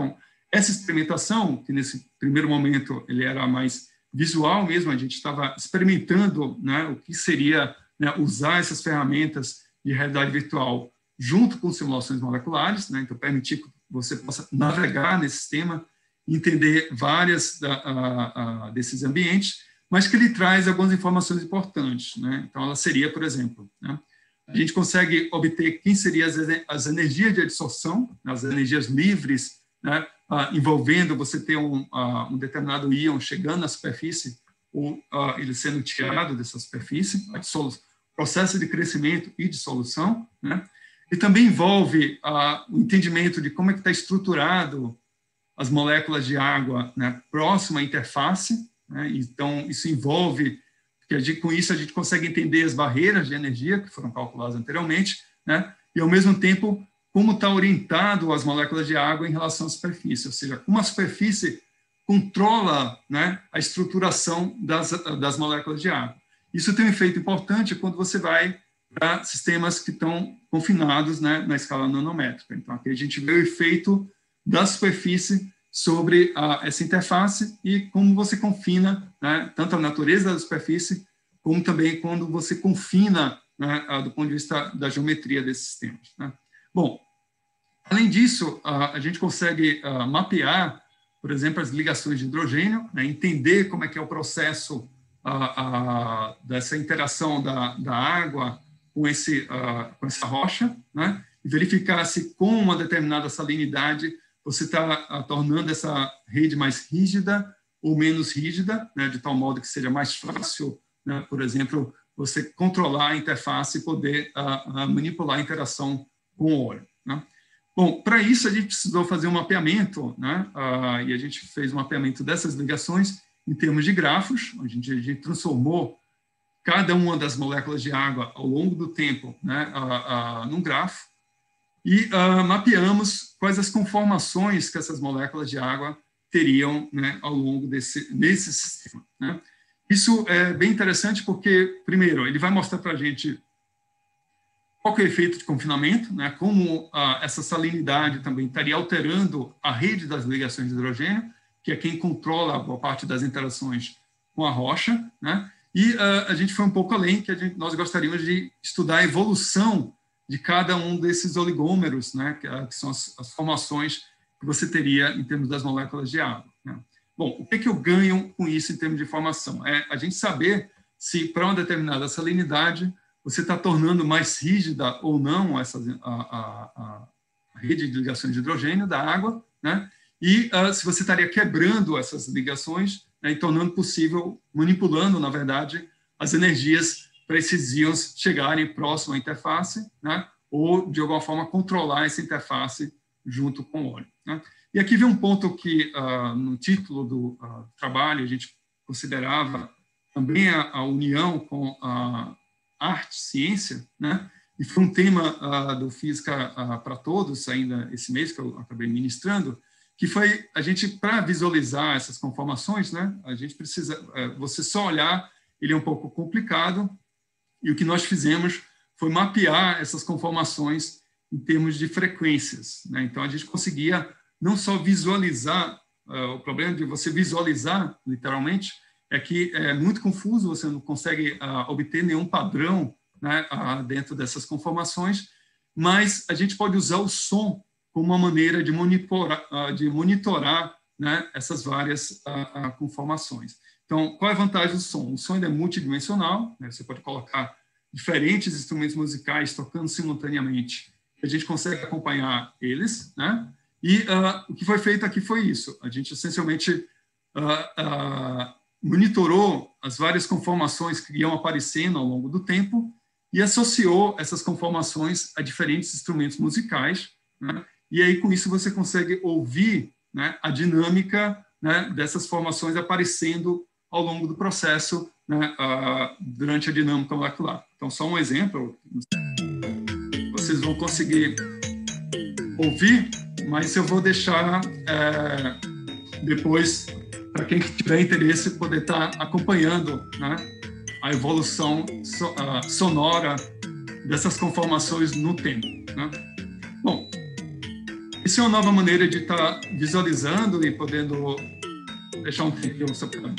essa experimentação, que nesse primeiro momento ele era mais visual mesmo, a gente estava experimentando, né, o que seria, né, usar essas ferramentas de realidade virtual junto com simulações moleculares, né, então permitir que você possa navegar nesse sistema, entender várias da, a, a, desses ambientes, mas que ele traz algumas informações importantes, né? Então, ela seria, por exemplo, né, a gente consegue obter quem seriam as, as energias de adsorção, as energias livres, né, uh, envolvendo você ter um, uh, um determinado íon chegando na superfície ou uh, ele sendo tirado dessa superfície, processo de crescimento e dissolução, né? E também envolve uh, o entendimento de como é que está estruturado as moléculas de água, né, próxima à interface, né? Então, isso envolve, que a gente, com isso a gente consegue entender as barreiras de energia que foram calculadas anteriormente, né? E, ao mesmo tempo, como está orientado as moléculas de água em relação à superfície, ou seja, como a superfície controla, né, a estruturação das, das moléculas de água. Isso tem um efeito importante quando você vai para sistemas que estão confinados, né, na escala nanométrica. Então, aqui a gente vê o efeito da superfície sobre a, essa interface e como você confina, né, tanto a natureza da superfície, como também quando você confina, né, a, do ponto de vista da geometria desses sistemas, né. Bom, além disso, a, a gente consegue a, mapear, por exemplo, as ligações de hidrogênio, né, entender como é que é o processo a, a, dessa interação da, da água com, esse, a, com essa rocha, né, e verificar se com uma determinada salinidade você está tornando essa rede mais rígida ou menos rígida, né, de tal modo que seja mais fácil, né, por exemplo, você controlar a interface e poder a, a manipular a interação com o óleo, né. Bom, para isso a gente precisou fazer um mapeamento, né, uh, e a gente fez um mapeamento dessas ligações em termos de grafos. A gente, a gente transformou cada uma das moléculas de água ao longo do tempo, né, uh, uh, num grafo, e uh, mapeamos quais as conformações que essas moléculas de água teriam, né, ao longo desse nesse sistema, né. Isso é bem interessante porque, primeiro, ele vai mostrar para a gente qual que é o efeito de confinamento, né, como ah, essa salinidade também estaria alterando a rede das ligações de hidrogênio, que é quem controla a boa parte das interações com a rocha, né, e ah, a gente foi um pouco além, que a gente, nós gostaríamos de estudar a evolução de cada um desses oligômeros, né, que, que são as, as formações que você teria em termos das moléculas de água, né. Bom, o que, que eu ganho com isso em termos de formação? É a gente saber se, para uma determinada salinidade, você está tornando mais rígida ou não essa, a, a, a rede de ligações de hidrogênio da água, né? E uh, se você estaria quebrando essas ligações, né, e tornando possível, manipulando, na verdade, as energias para esses íons chegarem próximo à interface, né, ou, de alguma forma, controlar essa interface junto com o óleo, né? E aqui vem um ponto que, uh, no título do uh, trabalho, a gente considerava também a, a união com a arte, ciência, né? E foi um tema uh, do Física uh, para Todos, ainda esse mês, que eu acabei ministrando, que foi a gente, para visualizar essas conformações, né? A gente precisa, uh, você só olhar, ele é um pouco complicado, e o que nós fizemos foi mapear essas conformações em termos de frequências, né? Então, a gente conseguia não só visualizar, uh, o problema de você visualizar, literalmente, é que é muito confuso, você não consegue uh, obter nenhum padrão, né, uh, dentro dessas conformações, mas a gente pode usar o som como uma maneira de monitorar, uh, de monitorar, né, essas várias uh, uh, conformações. Então, qual é a vantagem do som? O som é multidimensional, né, você pode colocar diferentes instrumentos musicais tocando simultaneamente, a gente consegue acompanhar eles, né? E uh, o que foi feito aqui foi isso. A gente, essencialmente, uh, uh, monitorou as várias conformações que iam aparecendo ao longo do tempo e associou essas conformações a diferentes instrumentos musicais, né? E aí, com isso, você consegue ouvir, né, a dinâmica, né, dessas formações aparecendo ao longo do processo, né, uh, durante a dinâmica molecular. Então, só um exemplo. Vocês vão conseguir ouvir, mas eu vou deixar é, depois, para quem tiver interesse, poder estar acompanhando, né, a evolução so, uh, sonora dessas conformações no tempo, né? Bom, Isso é uma nova maneira de estar visualizando e podendo deixar um tempinho só para...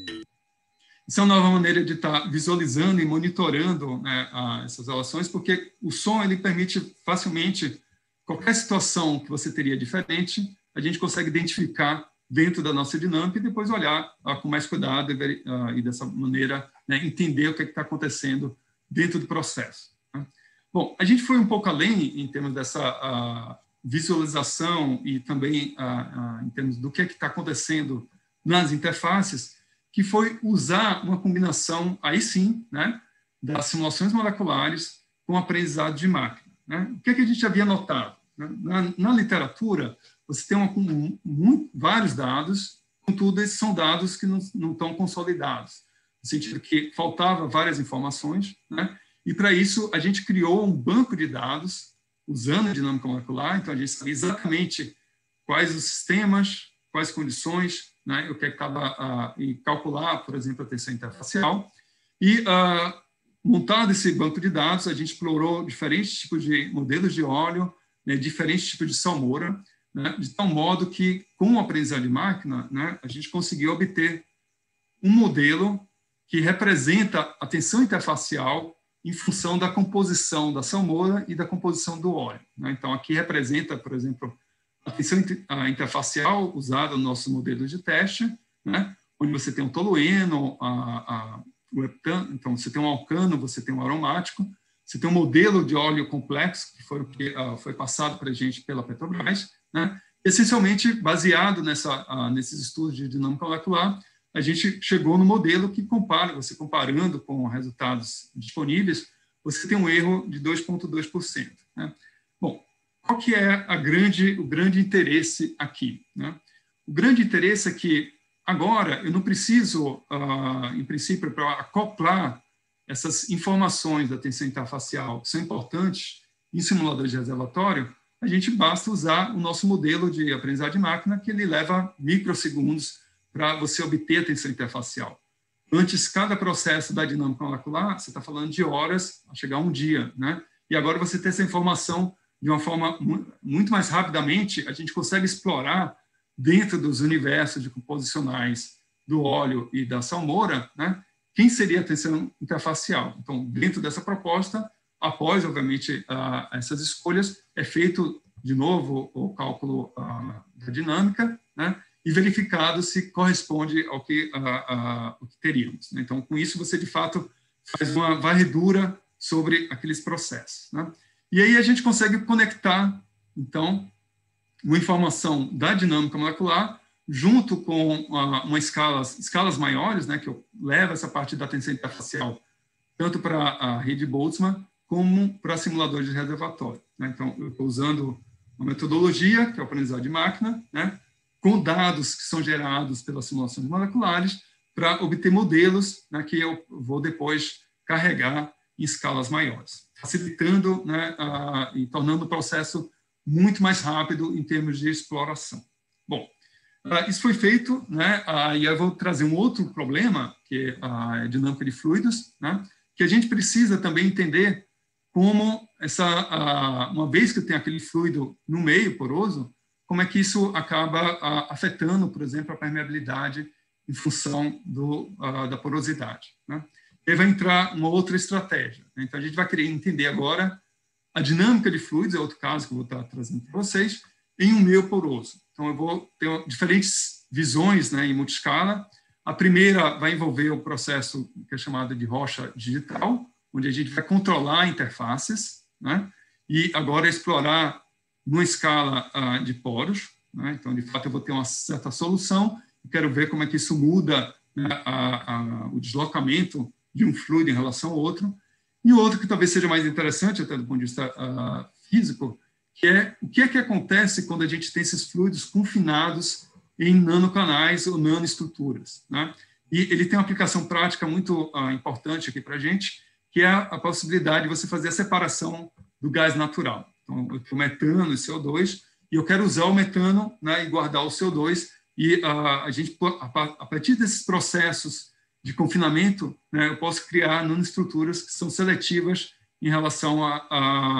Isso é uma nova maneira de estar visualizando e monitorando, né, a, essas relações, porque o som ele permite facilmente qualquer situação que você teria diferente, a gente consegue identificar dentro da nossa dinâmica e depois olhar uh, com mais cuidado e, uh, e dessa maneira, né, entender o que está acontecendo dentro do processo. Né? Bom, a gente foi um pouco além em termos dessa uh, visualização e também uh, uh, em termos do que está acontecendo nas interfaces, que foi usar uma combinação, aí sim, né, das simulações moleculares com aprendizado de máquina. Né? O que, é que a gente havia notado? Né? Na, na literatura, você tem uma, um, um, vários dados, contudo, esses são dados que não, não estão consolidados, no sentido que faltava várias informações, né? E para isso a gente criou um banco de dados usando a dinâmica molecular, então a gente sabia exatamente quais os sistemas, quais condições, né, o que estava, uh, e calcular, por exemplo, a tensão interfacial. E, uh, montado esse banco de dados, a gente explorou diferentes tipos de modelos de óleo, né, diferentes tipos de salmoura, né, de tal modo que, com o aprendizado de máquina, né, a gente conseguiu obter um modelo que representa a tensão interfacial em função da composição da salmoura e da composição do óleo. Né? Então, aqui representa, por exemplo, a tensão interfacial usada no nosso modelo de teste, né? Onde você tem um tolueno, a, a, o heptano, então você tem um alcano, você tem um aromático, você tem um modelo de óleo complexo, que foi o que uh, foi passado para a gente pela Petrobras, né? Essencialmente, baseado nessa, uh, nesses estudos de dinâmica molecular, a gente chegou no modelo que compara, você comparando com resultados disponíveis, você tem um erro de dois vírgula dois por cento. Né? Bom, qual que é a grande, o grande interesse aqui? Né? O grande interesse é que, agora, eu não preciso, uh, em princípio, para acoplar essas informações da tensão interfacial, que são importantes em simuladores de reservatório, a gente basta usar o nosso modelo de aprendizado de máquina, que ele leva microsegundos para você obter a tensão interfacial. Antes, cada processo da dinâmica molecular, você está falando de horas a chegar a um dia, né? E agora você tem essa informação de uma forma muito mais rapidamente, a gente consegue explorar dentro dos universos de composicionais do óleo e da salmoura, né, quem seria a tensão interfacial. Então, dentro dessa proposta, após, obviamente, uh, essas escolhas, é feito, de novo, o cálculo uh, da dinâmica, né, e verificado se corresponde ao que, uh, uh, o que teríamos. Então, com isso, você, de fato, faz uma varredura sobre aqueles processos. Né? E aí a gente consegue conectar, então, uma informação da dinâmica molecular junto com uh, uma escala, escalas maiores, né, que eu levo essa parte da tensão interfacial tanto para a rede Boltzmann como para simuladores de reservatório. Né? Então, eu estou usando uma metodologia, que é o aprendizado de máquina, né, com dados que são gerados pelas simulações moleculares para obter modelos, né, que eu vou depois carregar em escalas maiores, facilitando, né, a, e tornando o processo muito mais rápido em termos de exploração. Bom, uh, isso foi feito, né, uh, e eu vou trazer um outro problema, que é a dinâmica de fluidos, né, que a gente precisa também entender como, essa, uh, uma vez que tem aquele fluido no meio poroso, como é que isso acaba uh, afetando, por exemplo, a permeabilidade em função do, uh, da porosidade. Né? E aí vai entrar uma outra estratégia. Né? Então, a gente vai querer entender agora a dinâmica de fluidos, é outro caso que eu vou estar trazendo para vocês, em um meio poroso. Então, eu vou ter diferentes visões, né, em multiscala. A primeira vai envolver o processo que é chamado de rocha digital, onde a gente vai controlar interfaces, né, e agora explorar numa escala uh, de poros. Né, então, de fato, eu vou ter uma certa solução e quero ver como é que isso muda, né, a, a, o deslocamento de um fluido em relação ao outro. E o outro que talvez seja mais interessante, até do ponto de vista uh, físico, que é o que é que acontece quando a gente tem esses fluidos confinados em nanocanais ou nanoestruturas. Né? E ele tem uma aplicação prática muito uh, importante aqui para a gente, que é a, a possibilidade de você fazer a separação do gás natural. Então, eu tenho metano e C O dois, e eu quero usar o metano, né, e guardar o C O dois, e uh, a gente, a, a partir desses processos de confinamento, né, eu posso criar nanoestruturas que são seletivas em relação a, a,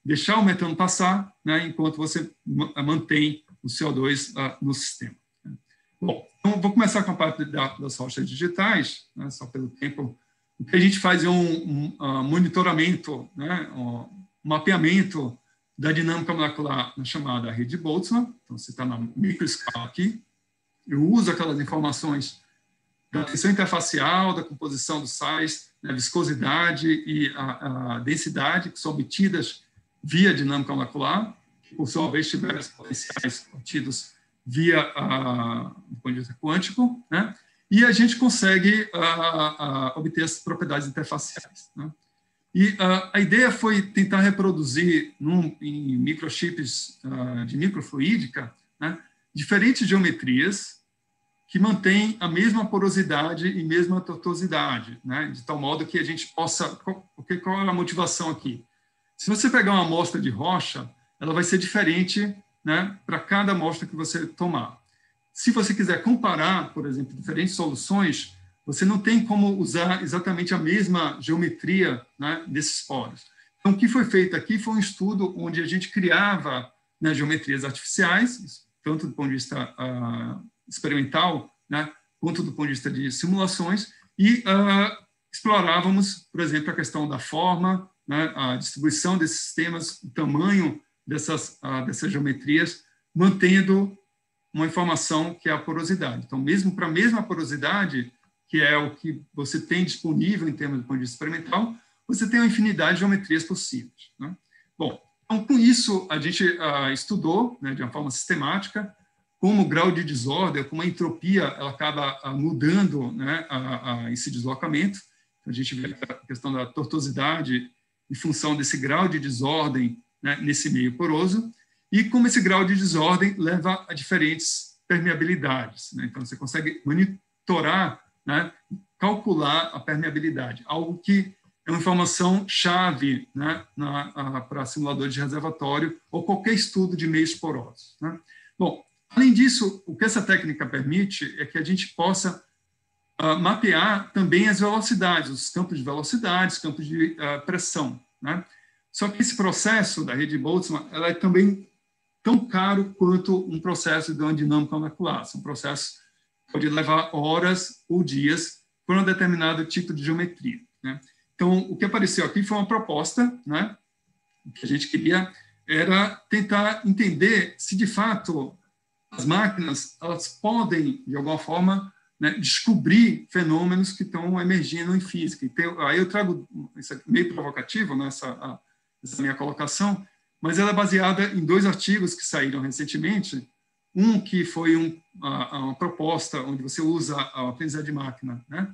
deixar o metano passar, né, enquanto você mantém o C O dois uh, no sistema. Bom, então vou começar com a parte da, das rochas digitais, né, só pelo tempo. O que a gente faz é um, um uh, monitoramento, né, um mapeamento da dinâmica molecular na chamada rede Boltzmann. Então, você está na microescala aqui. Eu uso aquelas informações da tensão interfacial, da composição dos sais, né, viscosidade e a, a densidade, que são obtidas via dinâmica molecular, que, por sua vez, tiveram os potenciais obtidos via a, do ponto de vista quântico, né? E a gente consegue a, a, obter as propriedades interfaciais, né? E a, a ideia foi tentar reproduzir num, em microchips uh, de microfluídica, né, diferentes geometrias que mantêm a mesma porosidade e mesma tortuosidade, né, de tal modo que a gente possa... Qual, qual é a motivação aqui? Se você pegar uma amostra de rocha, ela vai ser diferente, né, para cada amostra que você tomar. Se você quiser comparar, por exemplo, diferentes soluções, você não tem como usar exatamente a mesma geometria, né, desses poros. Então, o que foi feito aqui foi um estudo onde a gente criava, né, geometrias artificiais, tanto do ponto de vista uh, experimental, né, quanto do ponto de vista de simulações, e uh, explorávamos, por exemplo, a questão da forma, né, a distribuição desses sistemas, o tamanho dessas, uh, dessas geometrias, mantendo uma informação que é a porosidade. Então, mesmo para a mesma porosidade, que é o que você tem disponível em termos de ponto de vista experimental, você tem uma infinidade de geometrias possíveis, né? Bom, então, com isso, a gente uh, estudou, né, de uma forma sistemática, como o grau de desordem, como a entropia ela acaba uh, mudando, né, a, a esse deslocamento. Então, a gente vê a questão da tortuosidade em função desse grau de desordem, né, nesse meio poroso, e como esse grau de desordem leva a diferentes permeabilidades, né? Então, você consegue monitorar, né, calcular a permeabilidade, algo que é uma informação chave, né, para simuladores de reservatório ou qualquer estudo de meios porosos, né? Bom, além disso, o que essa técnica permite é que a gente possa uh, mapear também as velocidades, os campos de velocidade, os campos de uh, pressão, né? Só que esse processo da rede Boltzmann, ela é também tão caro quanto um processo de uma dinâmica molecular. São processos que podem levar horas ou dias por um determinado tipo de geometria, né? Então, o que apareceu aqui foi uma proposta, né? O que a gente queria era tentar entender se, de fato, as máquinas elas podem, de alguma forma, né, descobrir fenômenos que estão emergindo em física. Então, aí eu trago, isso é meio provocativo, né, essa, essa minha colocação, mas ela é baseada em dois artigos que saíram recentemente. Um que foi um, a, uma proposta onde você usa a aprendizagem de máquina, né,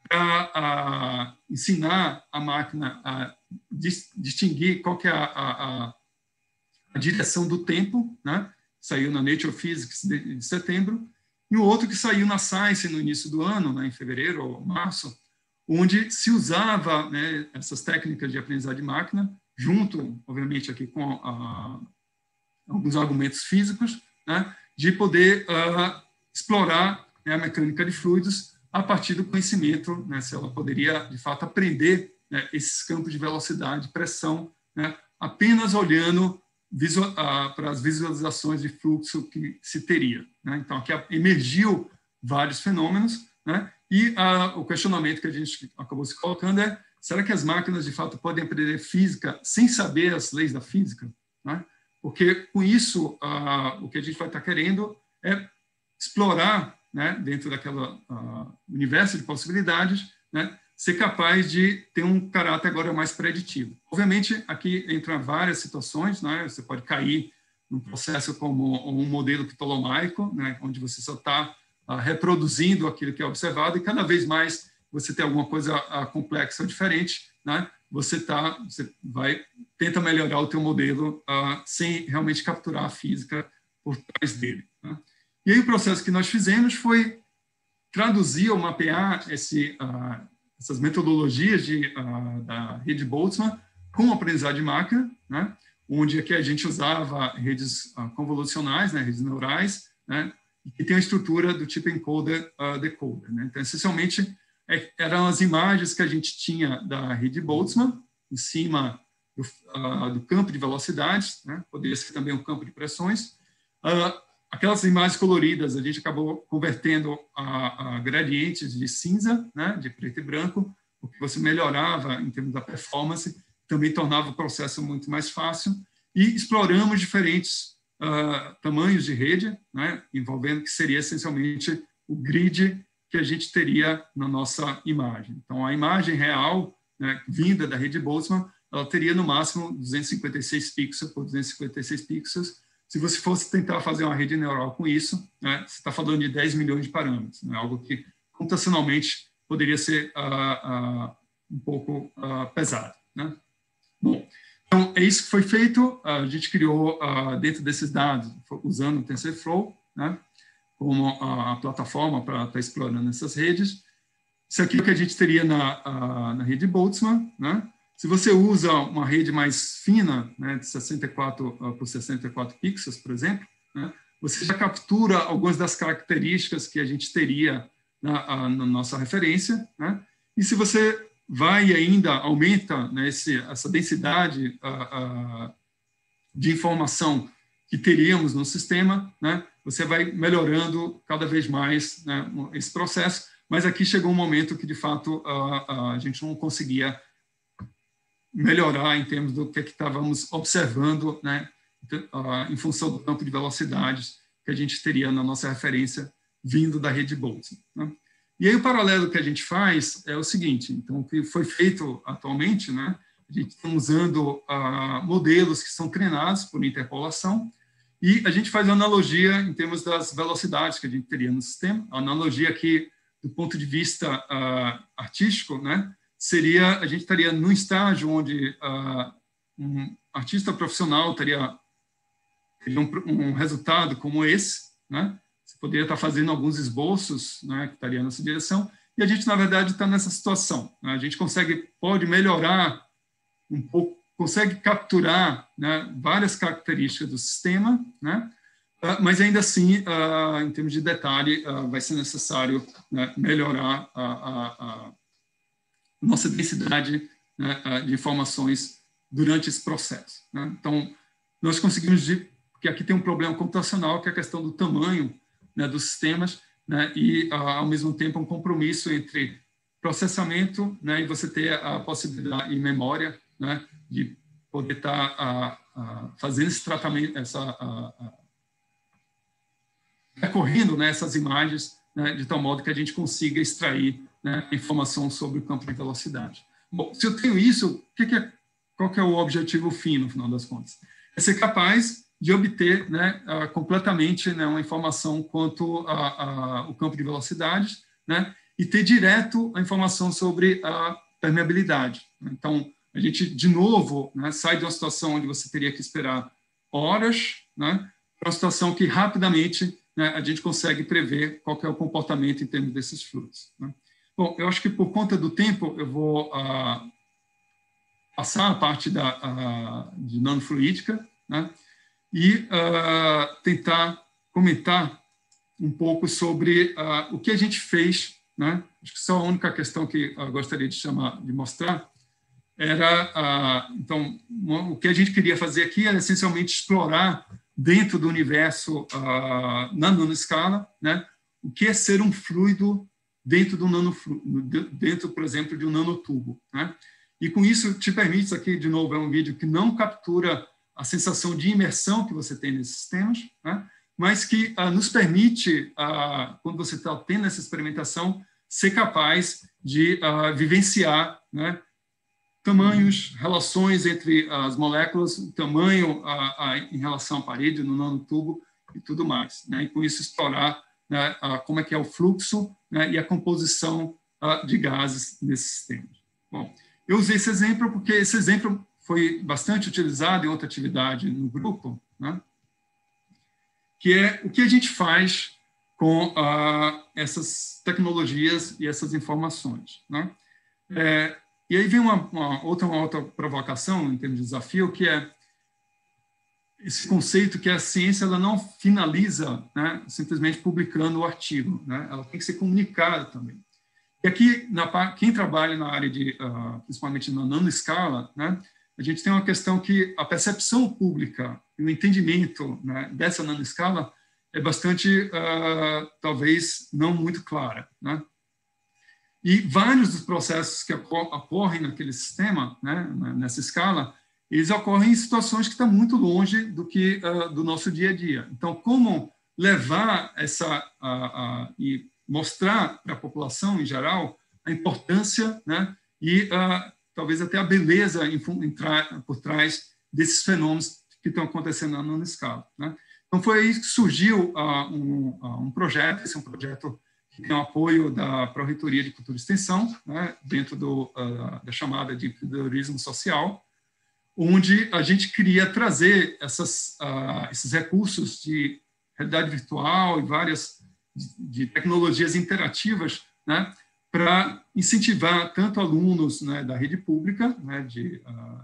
para ensinar a máquina a dis, distinguir qual que é a, a, a direção do tempo, né? Saiu na Nature Physics de, de setembro, e o outro que saiu na Science no início do ano, né, em fevereiro ou março, onde se usava, né, essas técnicas de aprendizagem de máquina, junto, obviamente, aqui com a, alguns argumentos físicos, né, de poder uh, explorar, né, a mecânica de fluidos a partir do conhecimento, né, se ela poderia, de fato, aprender, né, esses campos de velocidade, pressão, né, apenas olhando visual, uh, para as visualizações de fluxo que se teria, né? Então, aqui emergiu vários fenômenos, né, e uh, o questionamento que a gente acabou se colocando é: será que as máquinas, de fato, podem aprender física sem saber as leis da física, né? Porque, com isso, uh, o que a gente vai estar querendo é explorar, né, dentro daquele uh, universo de possibilidades, né, ser capaz de ter um caráter agora mais preditivo. Obviamente, aqui entram várias situações, né, você pode cair num processo como um modelo ptolomaico, né, onde você só está uh, reproduzindo aquilo que é observado, e cada vez mais você tem alguma coisa uh, complexa ou diferente, né, você, tá, você vai, tenta melhorar o teu modelo uh, sem realmente capturar a física por trás dele, né? E aí o processo que nós fizemos foi traduzir ou mapear esse, uh, essas metodologias de, uh, da rede Boltzmann com aprendizagem de máquina, né, onde aqui a gente usava redes uh, convolucionais, né, redes neurais, né, que tem a estrutura do tipo encoder-decoder. Uh, né? Então, essencialmente, é, eram as imagens que a gente tinha da rede Boltzmann, em cima do, uh, do campo de velocidades, né? Poderia ser também um campo de pressões. Uh, aquelas imagens coloridas, a gente acabou convertendo a, a gradientes de cinza, né? De preto e branco, o que você melhorava em termos da performance, também tornava o processo muito mais fácil, e exploramos diferentes uh, tamanhos de rede, né? Envolvendo que seria essencialmente o grid que a gente teria na nossa imagem. Então, a imagem real, né, vinda da rede Boltzmann, ela teria no máximo duzentos e cinquenta e seis pixels por duzentos e cinquenta e seis pixels. Se você fosse tentar fazer uma rede neural com isso, né, você está falando de dez milhões de parâmetros, né, algo que computacionalmente poderia ser uh, uh, um pouco uh, pesado, né? Bom, então é isso que foi feito. A gente criou uh, dentro desses dados, usando o TensorFlow, né, como a, a plataforma para estar tá explorando essas redes. Isso aqui é o que a gente teria na, a, na rede Boltzmann, né? Se você usa uma rede mais fina, né, de sessenta e quatro por sessenta e quatro pixels, por exemplo, né, você já captura algumas das características que a gente teria na, a, na nossa referência, né? E se você vai e ainda aumenta, né, esse, essa densidade a, a, de informação que teríamos no sistema, né, você vai melhorando cada vez mais, né, esse processo, mas aqui chegou um momento que, de fato, a, a gente não conseguia melhorar em termos do que, é que estávamos observando, né, em função do campo de velocidades que a gente teria na nossa referência vindo da rede Boltzmann, né? E aí o paralelo que a gente faz é o seguinte: então, o que foi feito atualmente, né, a gente está usando uh, modelos que são treinados por interpolação, e a gente faz uma analogia em termos das velocidades que a gente teria no sistema. A analogia aqui, do ponto de vista uh, artístico, né, seria, a gente estaria num estágio onde uh, um artista profissional teria, teria um, um resultado como esse, né? Você poderia estar fazendo alguns esboços, né, que estaria nessa direção, e a gente, na verdade, está nessa situação, né? A gente consegue, pode melhorar um pouco, consegue capturar, né, várias características do sistema, né? Uh, mas ainda assim, uh, em termos de detalhe, uh, vai ser necessário, né, melhorar a, a, a nossa densidade, né, de informações durante esse processo, né? Então, nós conseguimos, porque aqui tem um problema computacional, que é a questão do tamanho, né, dos sistemas, né, e, uh, ao mesmo tempo, um compromisso entre processamento, né, e você ter a possibilidade em memória, né, de poder estar uh, uh, fazendo esse tratamento, essa, uh, uh, recorrendo, né, essas imagens, né, de tal modo que a gente consiga extrair, né, informação sobre o campo de velocidade. Bom, se eu tenho isso, que que é, qual que é o objetivo fim, no final das contas? É ser capaz de obter, né, uh, completamente, né, uma informação quanto ao campo de velocidades, né, e ter direto a informação sobre a permeabilidade. Então, a gente, de novo, né, sai de uma situação onde você teria que esperar horas, né, para uma situação que rapidamente, né, a gente consegue prever qual que é o comportamento em termos desses fluxos, né. Bom, eu acho que por conta do tempo eu vou uh, passar a parte da, uh, de nanofluídica, né, e uh, tentar comentar um pouco sobre uh, o que a gente fez, né? Acho que só a única questão que eu gostaria de chamar, de mostrar, era, uh, então, o que a gente queria fazer aqui era essencialmente explorar dentro do universo uh, na nanoscala, né, o que é ser um fluido dentro do nanofluido, dentro, por exemplo, de um nanotubo, né? E com isso te permite, isso aqui de novo é um vídeo que não captura a sensação de imersão que você tem nesses sistemas, né, mas que uh, nos permite, uh, quando você está tendo essa experimentação, ser capaz de uh, vivenciar, né, tamanhos, relações entre as moléculas, o tamanho uh, uh, em relação à parede, no nanotubo e tudo mais, né, e com isso explorar, né, uh, como é que é o fluxo, né, e a composição uh, de gases nesses sistemas. Bom, eu usei esse exemplo porque esse exemplo foi bastante utilizado em outra atividade no grupo, né, que é o que a gente faz com ah, essas tecnologias e essas informações, né? É, e aí vem uma, uma, outra, uma outra provocação em termos de desafio, que é esse conceito que a ciência ela não finaliza, né, simplesmente publicando o artigo, né? Ela tem que ser comunicada também. E aqui, na, quem trabalha na área de, uh, principalmente na nanoescala, né, a gente tem uma questão que a percepção pública e o entendimento, né, dessa nanoescala é bastante, uh, talvez, não muito clara, né? E vários dos processos que ocorrem naquele sistema, né, nessa escala, eles ocorrem em situações que estão muito longe do que uh, do nosso dia a dia. Então, como levar essa uh, uh, e mostrar para a população em geral a importância, né, e uh, talvez até a beleza em, em tra por trás desses fenômenos que estão acontecendo na nanoescala, né? Então, foi aí que surgiu uh, um, uh, um projeto, esse é um projeto que tem o apoio da Pró-Reitoria de Cultura e Extensão, né, dentro do, uh, da chamada de empreendedorismo social, onde a gente queria trazer essas, uh, esses recursos de realidade virtual e várias de, de tecnologias interativas, né, para incentivar tanto alunos, né, da rede pública, né, de uh,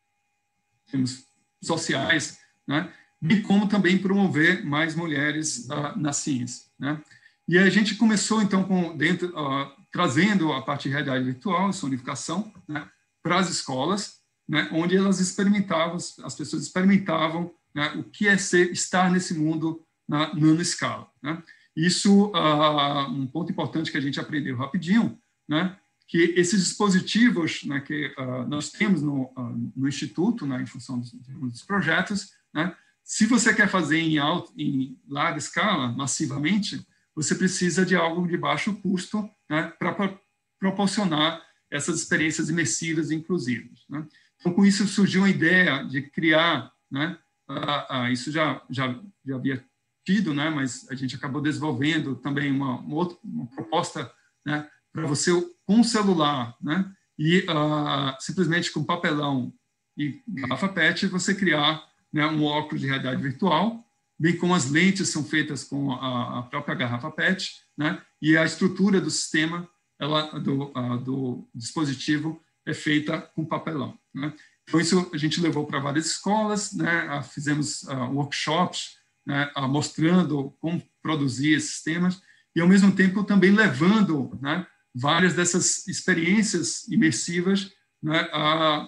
termos sociais, né, bem como também promover mais mulheres uh, na ciência, né? E a gente começou, então, com, dentro, uh, trazendo a parte de realidade virtual, sonificação, né, para as escolas, né, onde elas experimentavam, as pessoas experimentavam, né, o que é ser, estar nesse mundo na nanoescala, né? Isso, uh, um ponto importante que a gente aprendeu rapidinho, né, que esses dispositivos, né, que uh, nós temos no, uh, no Instituto, né, em função dos, dos projetos, né, se você quer fazer em, alto, em larga escala, massivamente, você precisa de algo de baixo custo, né, para proporcionar essas experiências imersivas e inclusivas, né? Então, com isso, surgiu a ideia de criar, né, uh, uh, isso já, já, já havia tido, né, mas a gente acabou desenvolvendo também uma, uma, outra, uma proposta, né, para você, com o celular, né, e uh, simplesmente com papelão e garrafa P E T, você criar, né, um óculos de realidade virtual, bem como as lentes são feitas com a, a própria garrafa P E T, né, e a estrutura do sistema, ela, do, uh, do dispositivo, é feita com papelão, né? Então, isso a gente levou para várias escolas, né, fizemos uh, workshops, né, uh, mostrando como produzir esses sistemas, e, ao mesmo tempo, também levando, né, várias dessas experiências imersivas, né, uh,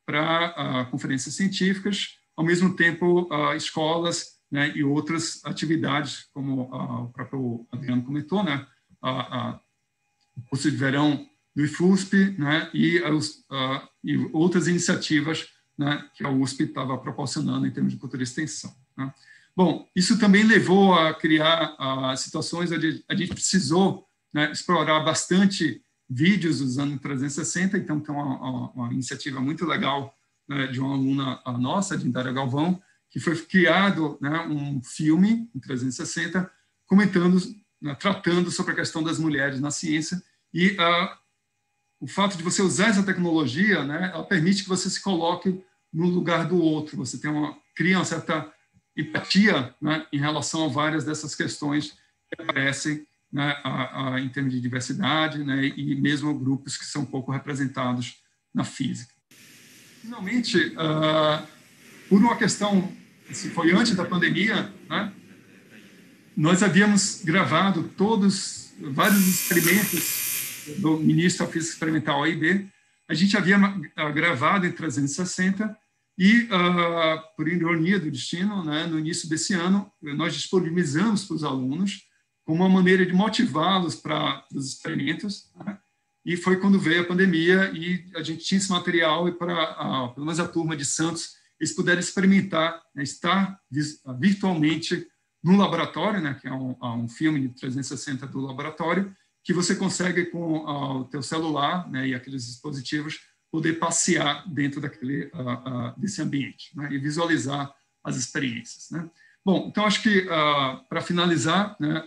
para uh, conferências científicas, ao mesmo tempo, uh, escolas, né, e outras atividades, como uh, o próprio Adriano comentou, né, uh, uh, o curso de verão do I F U S P, né, e, as, uh, e outras iniciativas, né, que a U S P estava proporcionando em termos de cultura e extensão, né. Bom, isso também levou a criar uh, situações onde a gente precisou, né, explorar bastante vídeos usando trezentos e sessenta, então tem uma, uma, uma iniciativa muito legal, né, de uma aluna nossa, de Indária Galvão, que foi criado, né, um filme em trezentos e sessenta, comentando, né, tratando sobre a questão das mulheres na ciência, e uh, o fato de você usar essa tecnologia, né, ela permite que você se coloque no lugar do outro, você tem uma, cria uma certa empatia, né, em relação a várias dessas questões que aparecem, né, a, a, em termos de diversidade, né, e mesmo grupos que são pouco representados na física. Finalmente, uh, por uma questão, se foi antes da pandemia, né, nós havíamos gravado todos, vários experimentos do ministro da Física Experimental A I B, a gente havia uh, gravado em trezentos e sessenta e, uh, por ironia do destino, né, no início desse ano, nós disponibilizamos para os alunos como uma maneira de motivá-los para os experimentos, né, e foi quando veio a pandemia e a gente tinha esse material e para, uh, pelo menos a turma de Santos, eles puderam experimentar, né, estar virtualmente no laboratório, né, que é um, um filme de trezentos e sessenta do laboratório, que você consegue, com uh, o teu celular, né, e aqueles dispositivos, poder passear dentro daquele, uh, uh, desse ambiente, né, e visualizar as experiências, né. Bom, então, acho que, uh, para finalizar, né,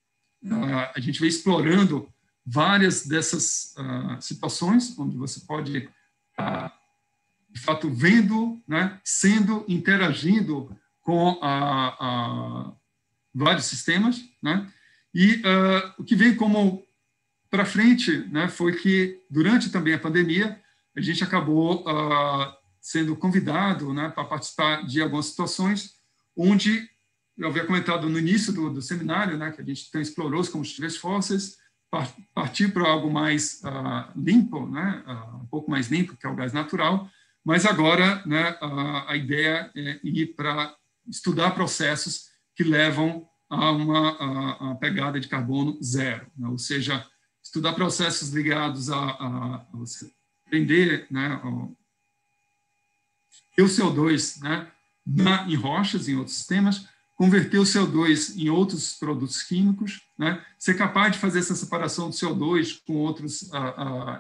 uh, a gente vem explorando várias dessas uh, situações, onde você pode, uh, de fato, vendo, né, sendo, interagindo com a, a vários sistemas, né, e uh, o que vem como para frente, né, foi que, durante também a pandemia, a gente acabou uh, sendo convidado, né, para participar de algumas situações onde, eu havia comentado no início do, do seminário, né, que a gente então explorou os combustíveis fósseis, par, partir para algo mais uh, limpo, né, uh, um pouco mais limpo, que é o gás natural, mas agora, né, a, a ideia é ir para estudar processos que levam a uma, a, a pegada de carbono zero, né? Ou seja, estudar processos ligados a, a, a você prender, né, o, o C O dois, né, na, em rochas, em outros sistemas, converter o C O dois em outros produtos químicos, né, ser capaz de fazer essa separação do C O dois com outros, a, a,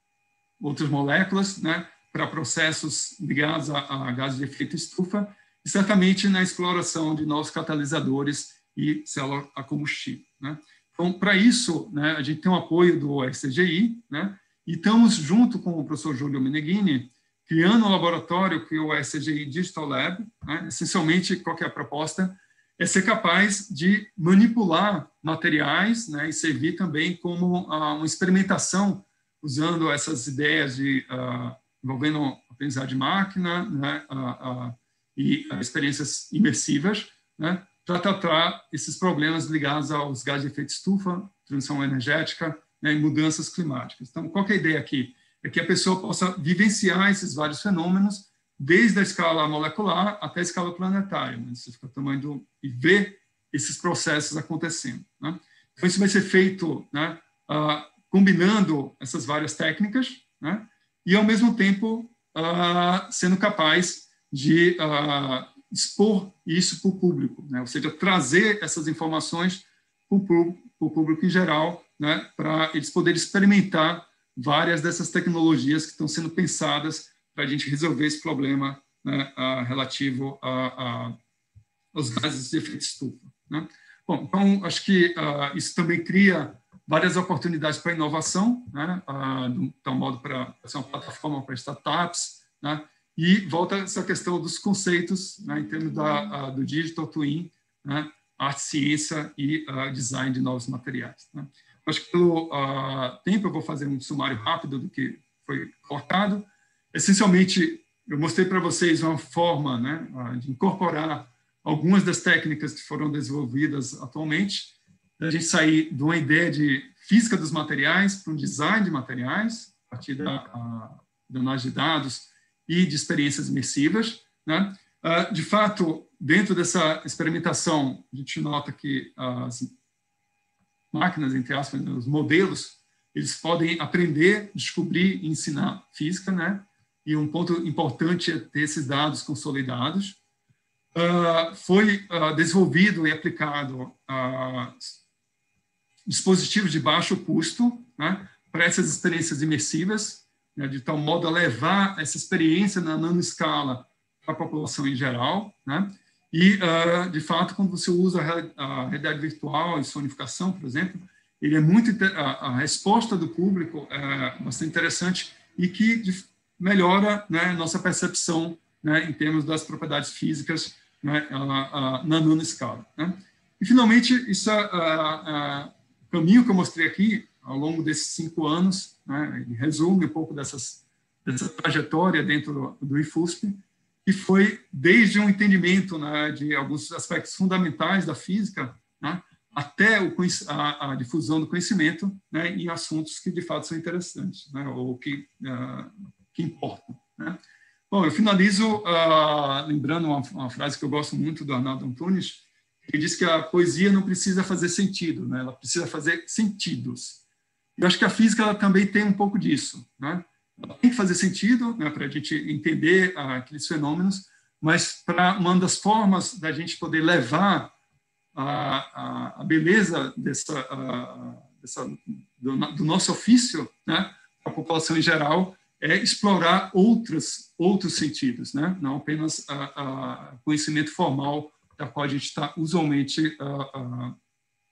outras moléculas, né, para processos ligados a, a gases de efeito estufa, e certamente na exploração de novos catalisadores e célula a combustível, né. Então, para isso, né, a gente tem o apoio do S C G I, né, e estamos, junto com o professor Júlio Meneghini, criando um laboratório que é o S C G I Digital Lab, né. Essencialmente, qual que é a proposta? É ser capaz de manipular materiais, né, e servir também como uh, uma experimentação, usando essas ideias de, uh, envolvendo aprendizagem de máquina, né, uh, uh, e uh, experiências imersivas, né, para tratar esses problemas ligados aos gases de efeito estufa, transição energética, né, e mudanças climáticas. Então, qual que é a ideia aqui? É que a pessoa possa vivenciar esses vários fenômenos, desde a escala molecular até a escala planetária, né? Você fica tamanho do, e ver esses processos acontecendo, né? Então, isso vai ser feito, né, uh, combinando essas várias técnicas, né, e, ao mesmo tempo, uh, sendo capaz de uh, expor isso para o público, né? Ou seja, trazer essas informações para o público em geral, né, para eles poderem experimentar várias dessas tecnologias que estão sendo pensadas para a gente resolver esse problema, né, uh, relativo a, a, aos gases de efeito estufa, né? Bom, então, acho que uh, isso também cria várias oportunidades para inovação, né, uh, de tal modo para ser uma plataforma para startups, né, e volta essa questão dos conceitos, né, em termos da, uh, do Digital Twin, né, arte, ciência e uh, design de novos materiais, né. Acho que pelo uh, tempo eu vou fazer um sumário rápido do que foi colocado. Essencialmente, eu mostrei para vocês uma forma, né, de incorporar algumas das técnicas que foram desenvolvidas atualmente, a gente sair de uma ideia de física dos materiais para um design de materiais, a partir da, a, da análise de dados e de experiências imersivas, né? Uh, de fato, dentro dessa experimentação, a gente nota que as máquinas, entre aspas, os modelos, eles podem aprender, descobrir e ensinar física, né? E um ponto importante é ter esses dados consolidados. Uh, foi uh, desenvolvido e aplicado uh, dispositivos de baixo custo, né, para essas experiências imersivas, né, de tal modo a levar essa experiência na nanoescala para a população em geral, né? E, uh, de fato, quando você usa a realidade virtual e sonificação, por exemplo, ele é muito a, a resposta do público é bastante interessante e que de, melhora, né, nossa percepção, né, em termos das propriedades físicas, né, a, a, na nanoescala, né? E, finalmente, isso é o caminho que eu mostrei aqui ao longo desses cinco anos, né, ele resume um pouco dessas, dessa trajetória dentro do, do I F U S P, que foi desde um entendimento, né, de alguns aspectos fundamentais da física, né, até o, a, a difusão do conhecimento, né, em assuntos que, de fato, são interessantes, né, ou que, uh, que importam, né. Bom, eu finalizo uh, lembrando uma, uma frase que eu gosto muito do Arnaldo Antunes, que diz que a poesia não precisa fazer sentido, né, ela precisa fazer sentidos. Eu acho que a física ela também tem um pouco disso, né? Ela tem que fazer sentido, né, para a gente entender uh, aqueles fenômenos, mas para uma das formas da gente poder levar a, a, a beleza dessa, a, dessa, do, do nosso ofício, né, para a população em geral, é explorar outros, outros sentidos, né, não apenas o conhecimento formal da qual a gente está usualmente, uh, uh,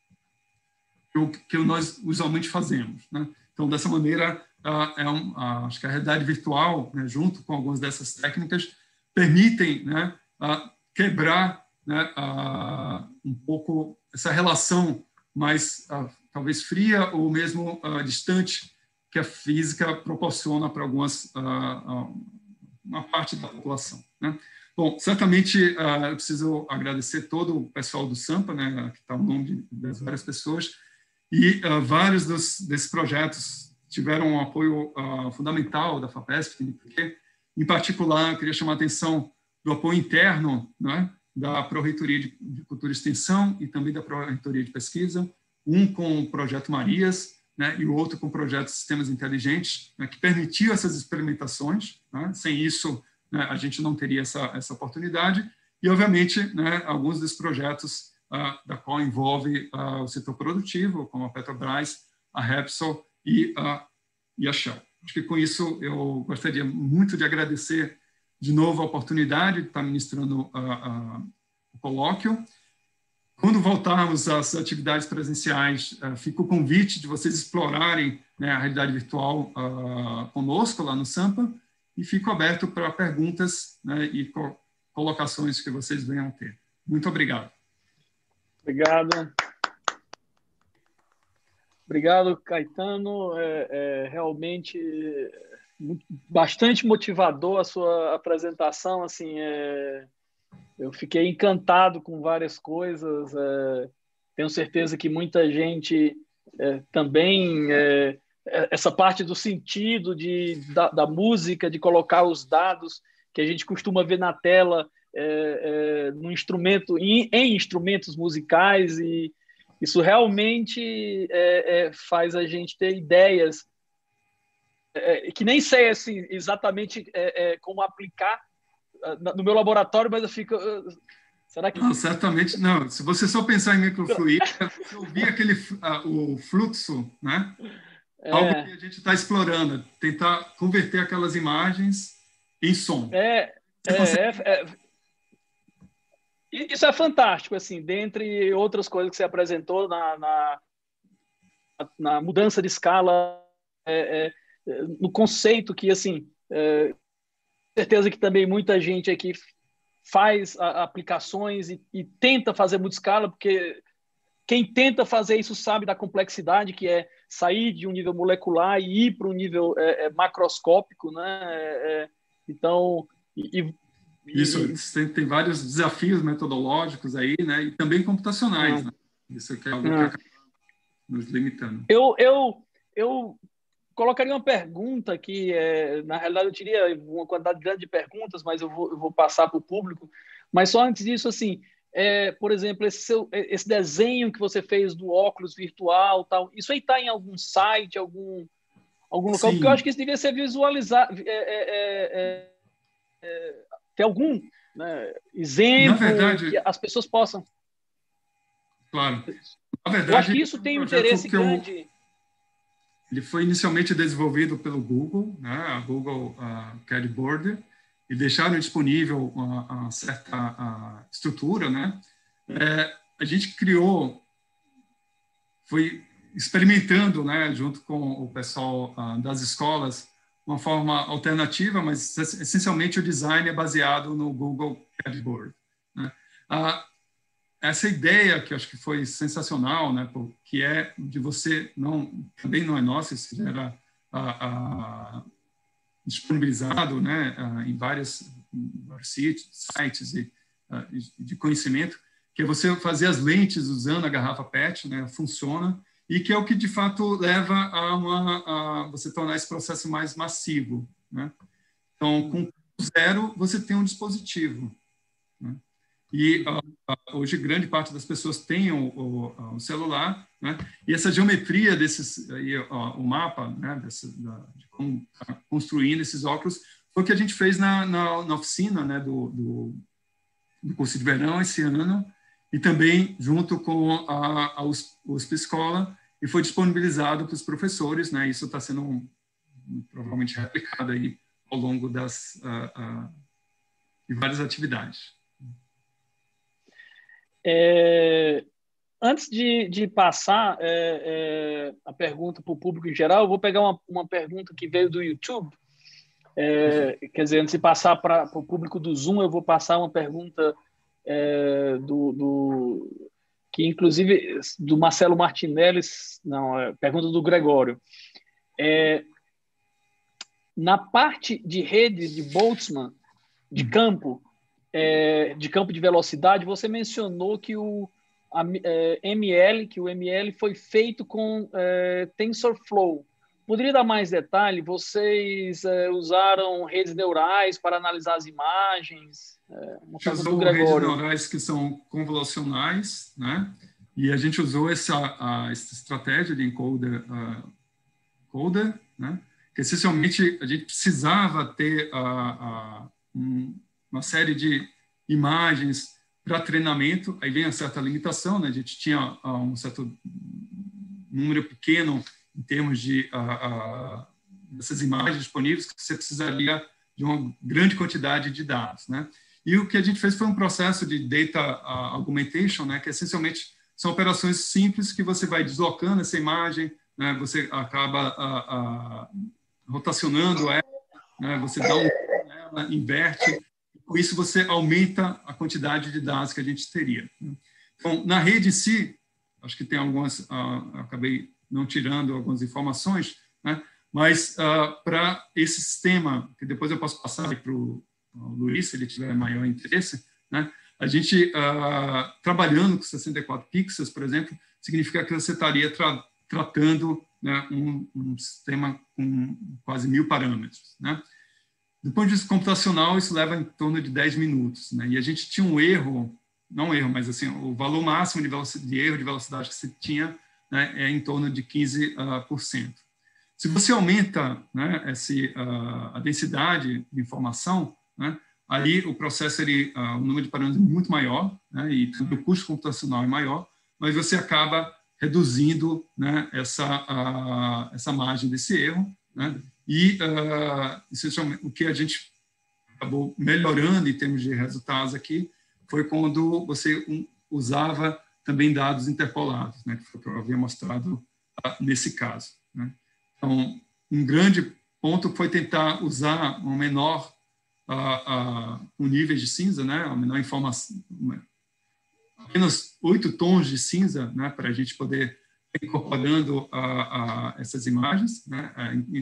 que, que nós usualmente fazemos, né? Então, dessa maneira, uh, é um, uh, acho que a realidade virtual, né, junto com algumas dessas técnicas, permitem, né, uh, quebrar, né, uh, um pouco essa relação mais, uh, talvez, fria ou mesmo uh, distante que a física proporciona para algumas, uh, uh, uma parte da população, né? Bom, certamente uh, eu preciso agradecer todo o pessoal do SAMPA, né, que está o nome de, das várias pessoas, e uh, vários dos, desses projetos tiveram um apoio uh, fundamental da FAPESP, Em particular, eu queria chamar a atenção do apoio interno, né, da Pró-Reitoria de, de Cultura e Extensão e também da Pró-Reitoria de Pesquisa, um com o Projeto Marias, né, e o outro com o Projeto Sistemas Inteligentes, né, que permitiu essas experimentações, né. Sem isso, né, a gente não teria essa, essa oportunidade, e, obviamente, né, alguns desses projetos ah, da qual envolve ah, o setor produtivo, como a Petrobras, a Repsol e, ah, e a Shell. Acho que, com isso, eu gostaria muito de agradecer de novo a oportunidade de estar ministrando ah, ah, o colóquio. Quando voltarmos às atividades presenciais, uh, fica o convite de vocês explorarem, né, a realidade virtual uh, conosco lá no Sampa, e fico aberto para perguntas, né, e co colocações que vocês venham ter. Muito obrigado. Obrigado. Obrigado, Caetano. É, é realmente muito, bastante motivador a sua apresentação. Assim, é... Eu fiquei encantado com várias coisas. É, tenho certeza que muita gente é, também... É, essa parte do sentido de, da, da música, de colocar os dados que a gente costuma ver na tela é, é, no instrumento, em, em instrumentos musicais, e isso realmente é, é, faz a gente ter ideias é, que nem sei assim, exatamente é, é, como aplicar no meu laboratório, mas eu fico... Será que... Não, certamente não. Se você só pensar em microfluídica, você ouvir aquele, uh, o fluxo, né? É. Algo que a gente está explorando, tentar converter aquelas imagens em som. É, é, consegue... é, é, isso é fantástico, assim, dentre outras coisas que você apresentou na, na, na mudança de escala, é, é, no conceito que, assim, é, certeza que também muita gente aqui faz a, aplicações e, e tenta fazer muita escala, porque quem tenta fazer isso sabe da complexidade que é sair de um nível molecular e ir para um nível é, é, macroscópico, né? É, é, então, e, e, isso tem, tem vários desafios metodológicos aí, né? E também computacionais, né? Isso que é algo que acaba nos limitando. Eu, eu, eu colocaria uma pergunta que, é, na realidade, eu teria uma quantidade grande de perguntas, mas eu vou, eu vou passar para o público. Mas só antes disso, assim, é, por exemplo, esse, seu, esse desenho que você fez do óculos virtual, tal, isso aí está em algum site, algum, algum local? Sim. Porque eu acho que isso devia ser visualizado. É, é, é, é, tem algum, né, exemplo, na verdade, que as pessoas possam... Claro. Na verdade, eu acho que isso tem um interesse grande... Eu... Ele foi inicialmente desenvolvido pelo Google, né, a Google uh, Cardboard, e deixaram disponível uma, uma certa a estrutura, né? É, a gente criou, foi experimentando, né, junto com o pessoal uh, das escolas, uma forma alternativa, mas essencialmente o design é baseado no Google Cardboard, né? Uh, essa ideia que eu acho que foi sensacional, né, que é de você não, também não é nossa, isso já era a, a, disponibilizado, né, a, em vários, vários sítios, sites e, a, de conhecimento, que é você fazer as lentes usando a garrafa P E T, né, funciona, e que é o que de fato leva a, uma, a você tornar esse processo mais massivo, né? Então, com zero você tem um dispositivo, né? E uh, hoje grande parte das pessoas tem o, o, o celular, né? E essa geometria desses, aí, ó, o mapa, né, desse, da, de como tá construindo esses óculos, foi o que a gente fez na, na, na oficina, né, do, do, do curso de verão esse ano, e também junto com a, a U S P Escola, e foi disponibilizado para os professores, né? Isso está sendo um, provavelmente replicado aí ao longo das uh, uh, de várias atividades. É, antes de, de passar é, é, a pergunta para o público em geral, eu vou pegar uma, uma pergunta que veio do YouTube. É, quer dizer, antes de passar para o público do Zoom, eu vou passar uma pergunta é, do, do que, inclusive, do Marcelo Martinelli, não, é, pergunta do Gregório. É, na parte de rede de Boltzmann, de campo, é, de campo de velocidade, você mencionou que o a, é, M L, que o M L foi feito com é, TensorFlow. poderia dar mais detalhe? Vocês é, usaram redes neurais para analisar as imagens? É, uma a gente pergunta do usou redes Gregório. neurais que são convolucionais, né? E a gente usou essa, a, essa estratégia de encoder, uh, encoder, né? Que essencialmente a gente precisava ter uh, uh, um, uma série de imagens para treinamento. Aí vem uma certa limitação, né? A gente tinha uh, um certo número pequeno em termos de uh, uh, dessas imagens disponíveis, que você precisaria de uma grande quantidade de dados, né? E o que a gente fez foi um processo de data uh, augmentation, né? Que essencialmente são operações simples que você vai deslocando essa imagem, né? Você acaba uh, uh, rotacionando ela, né? Você dá um ela inverte, com isso você aumenta a quantidade de dados que a gente teria. Então, na rede em si, acho que tem algumas, uh, acabei não tirando algumas informações, né? Mas uh, para esse sistema, que depois eu posso passar para o Luiz, se ele tiver maior interesse, né? A gente, uh, trabalhando com sessenta e quatro pixels, por exemplo, significa que você estaria tra tratando, né, um, um sistema com quase mil parâmetros, né? Do ponto de vista computacional, isso leva em torno de dez minutos, né? E a gente tinha um erro, não um erro, mas assim, o valor máximo de, de erro de velocidade que você tinha, né, é em torno de quinze por cento. Se você aumenta, né, esse, uh, a densidade de informação, né, aí o processo, ele, uh, o número de parâmetros é muito maior, né, e o custo computacional é maior, mas você acaba reduzindo, né, essa, uh, essa margem desse erro, né, e uh, essencialmente, o que a gente acabou melhorando em termos de resultados aqui foi quando você um, usava também dados interpolados, né, que foi o que eu havia mostrado uh, nesse caso, né. Então, um grande ponto foi tentar usar um menor uh, uh, um nível de cinza, né, uma menor informação, uma, apenas oito tons de cinza, né, para a gente poder ir incorporando uh, uh, essas imagens, né,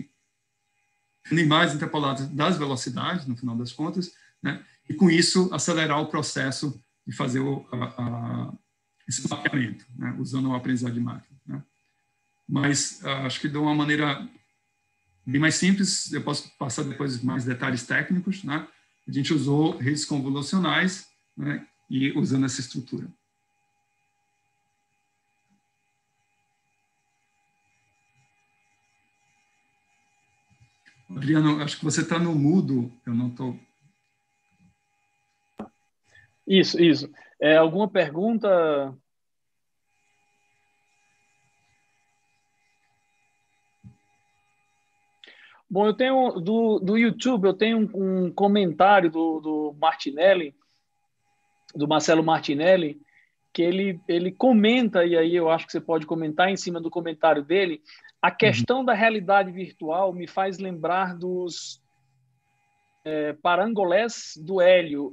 uh, imagens interpoladas das velocidades, no final das contas, né, e com isso acelerar o processo de fazer o, uh, uh, esse mapeamento, né, usando o aprendizado de máquina, né. Mas uh, acho que de uma maneira bem mais simples, eu posso passar depois mais detalhes técnicos, né? A gente usou redes convolucionais, né, e usando essa estrutura. Adriano, acho que você está no mudo, eu não estou... Isso, isso. É, alguma pergunta... Bom, eu tenho do, do YouTube, eu tenho um, um comentário do, do Martinelli, do Marcelo Martinelli, que ele, ele comenta, e aí eu acho que você pode comentar em cima do comentário dele, a questão uhum. da realidade virtual me faz lembrar dos é, parangolés do Hélio.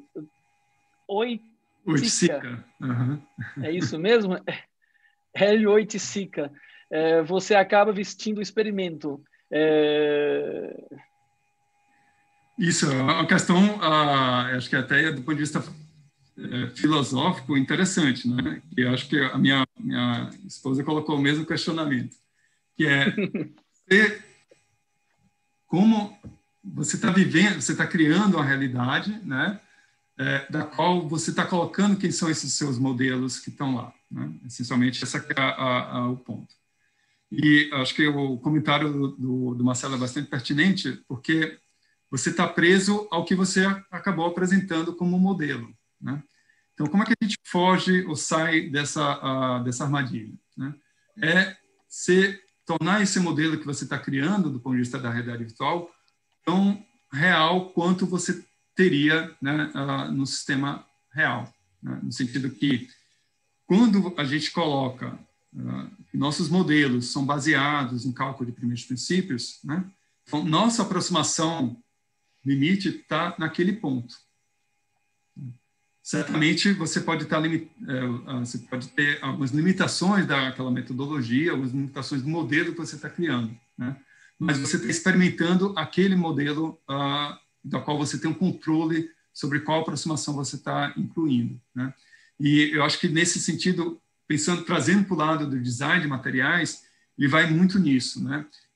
Oiticica. Uhum. É isso mesmo? Hélio Oiticica. É, você acaba vestindo o experimento. É... Isso, é uma questão, uh, acho que até do ponto de vista uh, filosófico, interessante, né? E eu acho que a minha, minha esposa colocou o mesmo questionamento, que é você, como você está vivendo, você está criando uma realidade, né? É, da qual você está colocando quem são esses seus modelos que estão lá, né? Essencialmente, esse é a, a, a, o ponto. E acho que o comentário do, do, do Marcelo é bastante pertinente, porque você está preso ao que você acabou apresentando como modelo, né? Então, como é que a gente foge ou sai dessa, uh, dessa armadilha, né? É se tornar esse modelo que você está criando, do ponto de vista da realidade virtual, tão real quanto você teria, né, uh, no sistema real, né? No sentido que, quando a gente coloca uh, nossos modelos são baseados em cálculo de primeiros princípios, né? Então, nossa aproximação limite está naquele ponto. Certamente você pode estar você pode ter algumas limitações daquela metodologia, algumas limitações do modelo que você está criando, né? Mas você está experimentando aquele modelo uh, da qual você tem um controle sobre qual aproximação você está incluindo, né? E eu acho que nesse sentido, pensando, trazendo para o lado do design de materiais, ele vai muito nisso, né?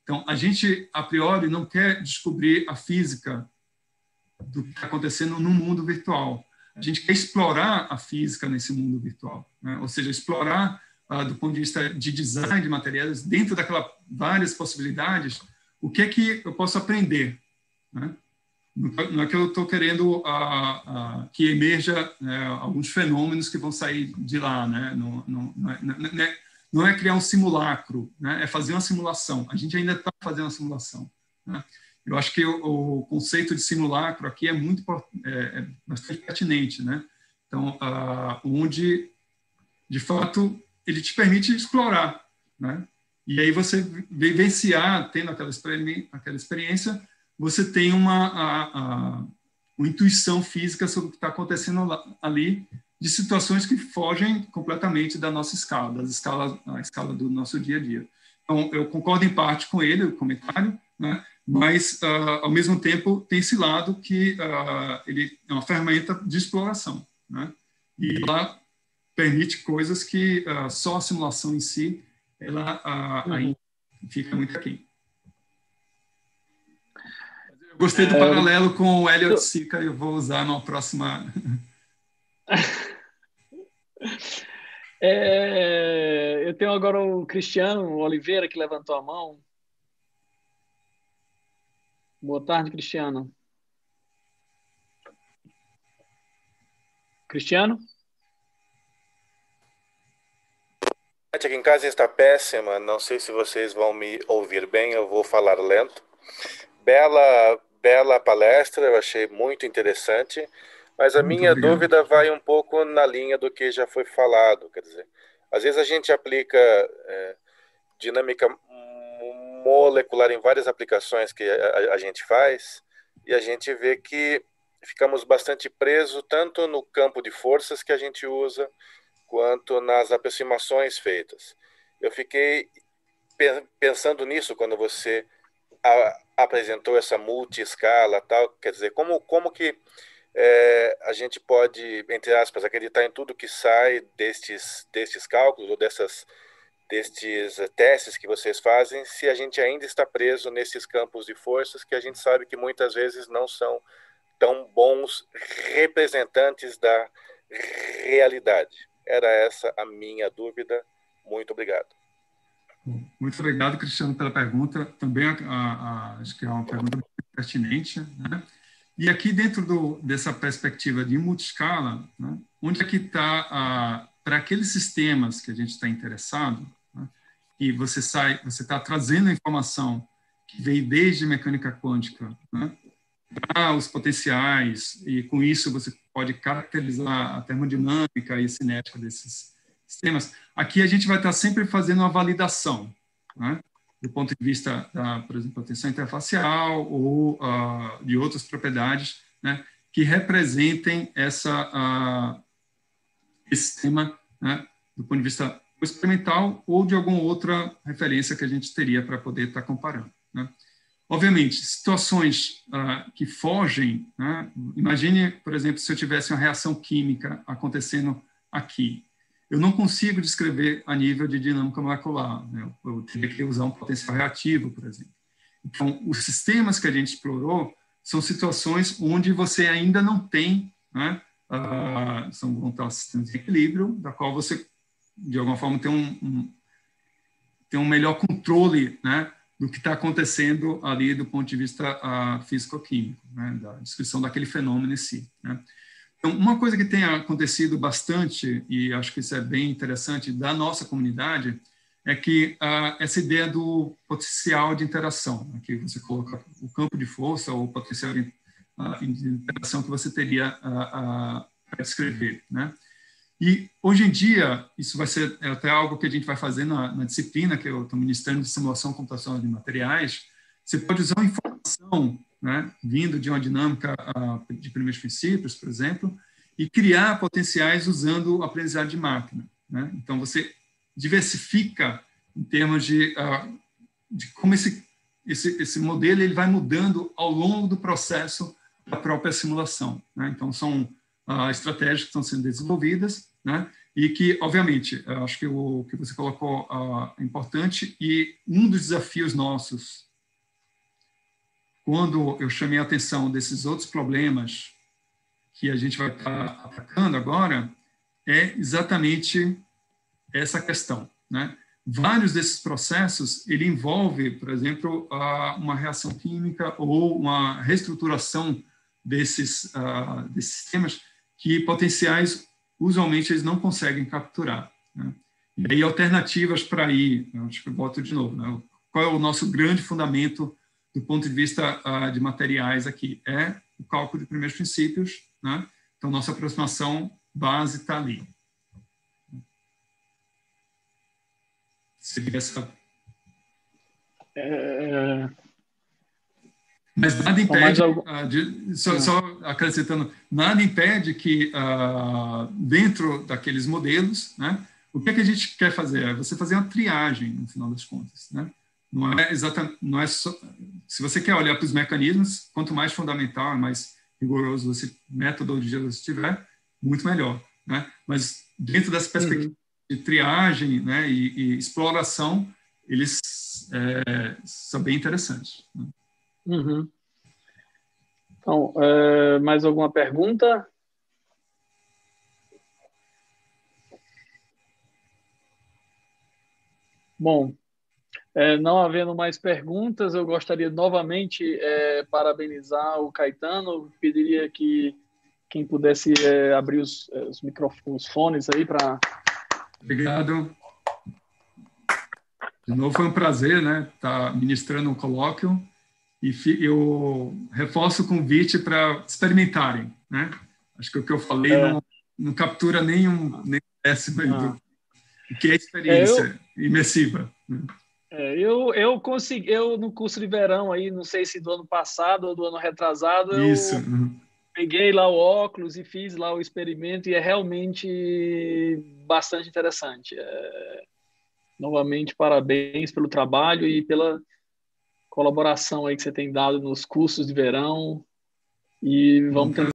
Então, a gente, a priori, não quer descobrir a física do que está acontecendo no mundo virtual. A gente quer explorar a física nesse mundo virtual, né? Ou seja, explorar, uh, do ponto de vista de design de materiais, dentro daquelas várias possibilidades, o que é que eu posso aprender, né? Não é que eu estou querendo uh, uh, que emerja uh, alguns fenômenos que vão sair de lá, né? Não, não, não, é, não, é, não é criar um simulacro, né? É fazer uma simulação. A gente ainda está fazendo uma simulação, né? Eu acho que o, o conceito de simulacro aqui é muito é, é bastante pertinente, né? Então, uh, onde, de fato, ele te permite explorar, né? E aí você vivenciar, tendo aquela, experi aquela experiência, você tem uma, a, a, uma intuição física sobre o que está acontecendo lá, ali, de situações que fogem completamente da nossa escala, das escalas, a escala do nosso dia a dia. Então, eu concordo em parte com ele, o comentário, né? Mas, uh, ao mesmo tempo, tem esse lado que uh, ele é uma ferramenta de exploração, né? E ela permite coisas que uh, só a simulação em si, ela uh, ainda fica muito aqui. Eu gostei do paralelo com o Elliot Sica, eu vou usar na próxima... É, eu tenho agora o Cristiano Oliveira, que levantou a mão. Boa tarde, Cristiano. Cristiano? Aqui em casa está péssima, não sei se vocês vão me ouvir bem, eu vou falar lento. Bela, bela palestra, eu achei muito interessante, mas a Muito minha obrigado. dúvida vai um pouco na linha do que já foi falado, quer dizer, às vezes a gente aplica é, dinâmica molecular em várias aplicações que a, a gente faz, e a gente vê que ficamos bastante presos tanto no campo de forças que a gente usa, quanto nas aproximações feitas. Eu fiquei pensando nisso quando você apresentou essa multi-escala, tal, quer dizer, como, como que é, a gente pode, entre aspas, acreditar em tudo que sai destes, destes cálculos ou dessas, destes testes que vocês fazem, se a gente ainda está preso nesses campos de forças que a gente sabe que muitas vezes não são tão bons representantes da realidade. Era essa a minha dúvida. Muito obrigado. Muito obrigado, Cristiano, pela pergunta. Também a, a, acho que é uma pergunta pertinente, né? E aqui dentro do, dessa perspectiva de multiscala, né, onde é que está, para aqueles sistemas que a gente está interessado, né, e você sai, você está trazendo a informação que veio desde mecânica quântica, né, para os potenciais, e com isso você pode caracterizar a termodinâmica e a cinética desses sistemas. Aqui a gente vai estar sempre fazendo uma validação, né, do ponto de vista da, por exemplo, tensão interfacial ou uh, de outras propriedades, né, que representem essa, uh, esse sistema, né, do ponto de vista experimental ou de alguma outra referência que a gente teria para poder estar comparando, né. Obviamente, situações uh, que fogem, né, imagine, por exemplo, se eu tivesse uma reação química acontecendo aqui, eu não consigo descrever a nível de dinâmica molecular, né? Eu teria que usar um potencial reativo, por exemplo. Então, os sistemas que a gente explorou são situações onde você ainda não tem, né, uh, são montados sistemas de equilíbrio, da qual você, de alguma forma, tem um, um, tem um melhor controle, né, do que está acontecendo ali do ponto de vista uh, físico-químico, né, da descrição daquele fenômeno em si, né. Então, uma coisa que tem acontecido bastante, e acho que isso é bem interessante, da nossa comunidade, é que uh, essa ideia do potencial de interação, né, que você coloca o campo de força ou o potencial de, uh, de interação que você teria uh, uh, para descrever, né? E, hoje em dia, isso vai ser até algo que a gente vai fazer na, na disciplina que eu estou ministrando de simulação computacional de materiais. Você pode usar uma informação, né, vindo de uma dinâmica uh, de primeiros princípios, por exemplo, e criar potenciais usando o aprendizado de máquina, né? Então, você diversifica em termos de, uh, de como esse, esse, esse modelo ele vai mudando ao longo do processo da própria simulação, né? Então, são uh, estratégias que estão sendo desenvolvidas, né, E que, obviamente, eu acho que o que você colocou uh, é importante, e um dos desafios nossos, quando eu chamei a atenção desses outros problemas que a gente vai estar atacando agora, é exatamente essa questão, né? Vários desses processos, ele envolve, por exemplo, uma reação química ou uma reestruturação desses, uh, desses sistemas que potenciais, usualmente, eles não conseguem capturar, né? E aí, alternativas para ir, eu acho que eu boto de novo, né? Qual é o nosso grande fundamento do ponto de vista uh, de materiais aqui? É o cálculo de primeiros princípios, né? Então, nossa aproximação base está ali. Seria essa... É... Mas nada impede, algum... uh, de, só, só acrescentando, nada impede que, uh, dentro daqueles modelos, né, o que, é que a gente quer fazer? É você fazer uma triagem, no final das contas, né? Não é exatamente, não é só, se você quer olhar para os mecanismos, quanto mais fundamental, mais rigoroso você, metodologia você tiver, muito melhor, né? Mas dentro dessa perspectiva uhum. de triagem, né, e, e exploração, eles é, são bem interessantes, né? Uhum. Então, é, mais alguma pergunta? Bom, é, não havendo mais perguntas, eu gostaria novamente é, parabenizar o Caetano. Pediria que quem pudesse é, abrir os, os microfones, os fones aí para... Obrigado. De novo, foi um prazer, né, estar ministrando um colóquio, e eu reforço o convite para experimentarem, né? Acho que o que eu falei é. não, não captura nenhum, nem décimo ah. do, do que é experiência é, eu, imersiva, né? É, eu, eu consegui, eu no curso de verão aí, não sei se do ano passado ou do ano retrasado, Isso. eu peguei lá o óculos e fiz lá o experimento, e é realmente bastante interessante. É, novamente, parabéns pelo trabalho e pela colaboração aí que você tem dado nos cursos de verão, e vamos tentar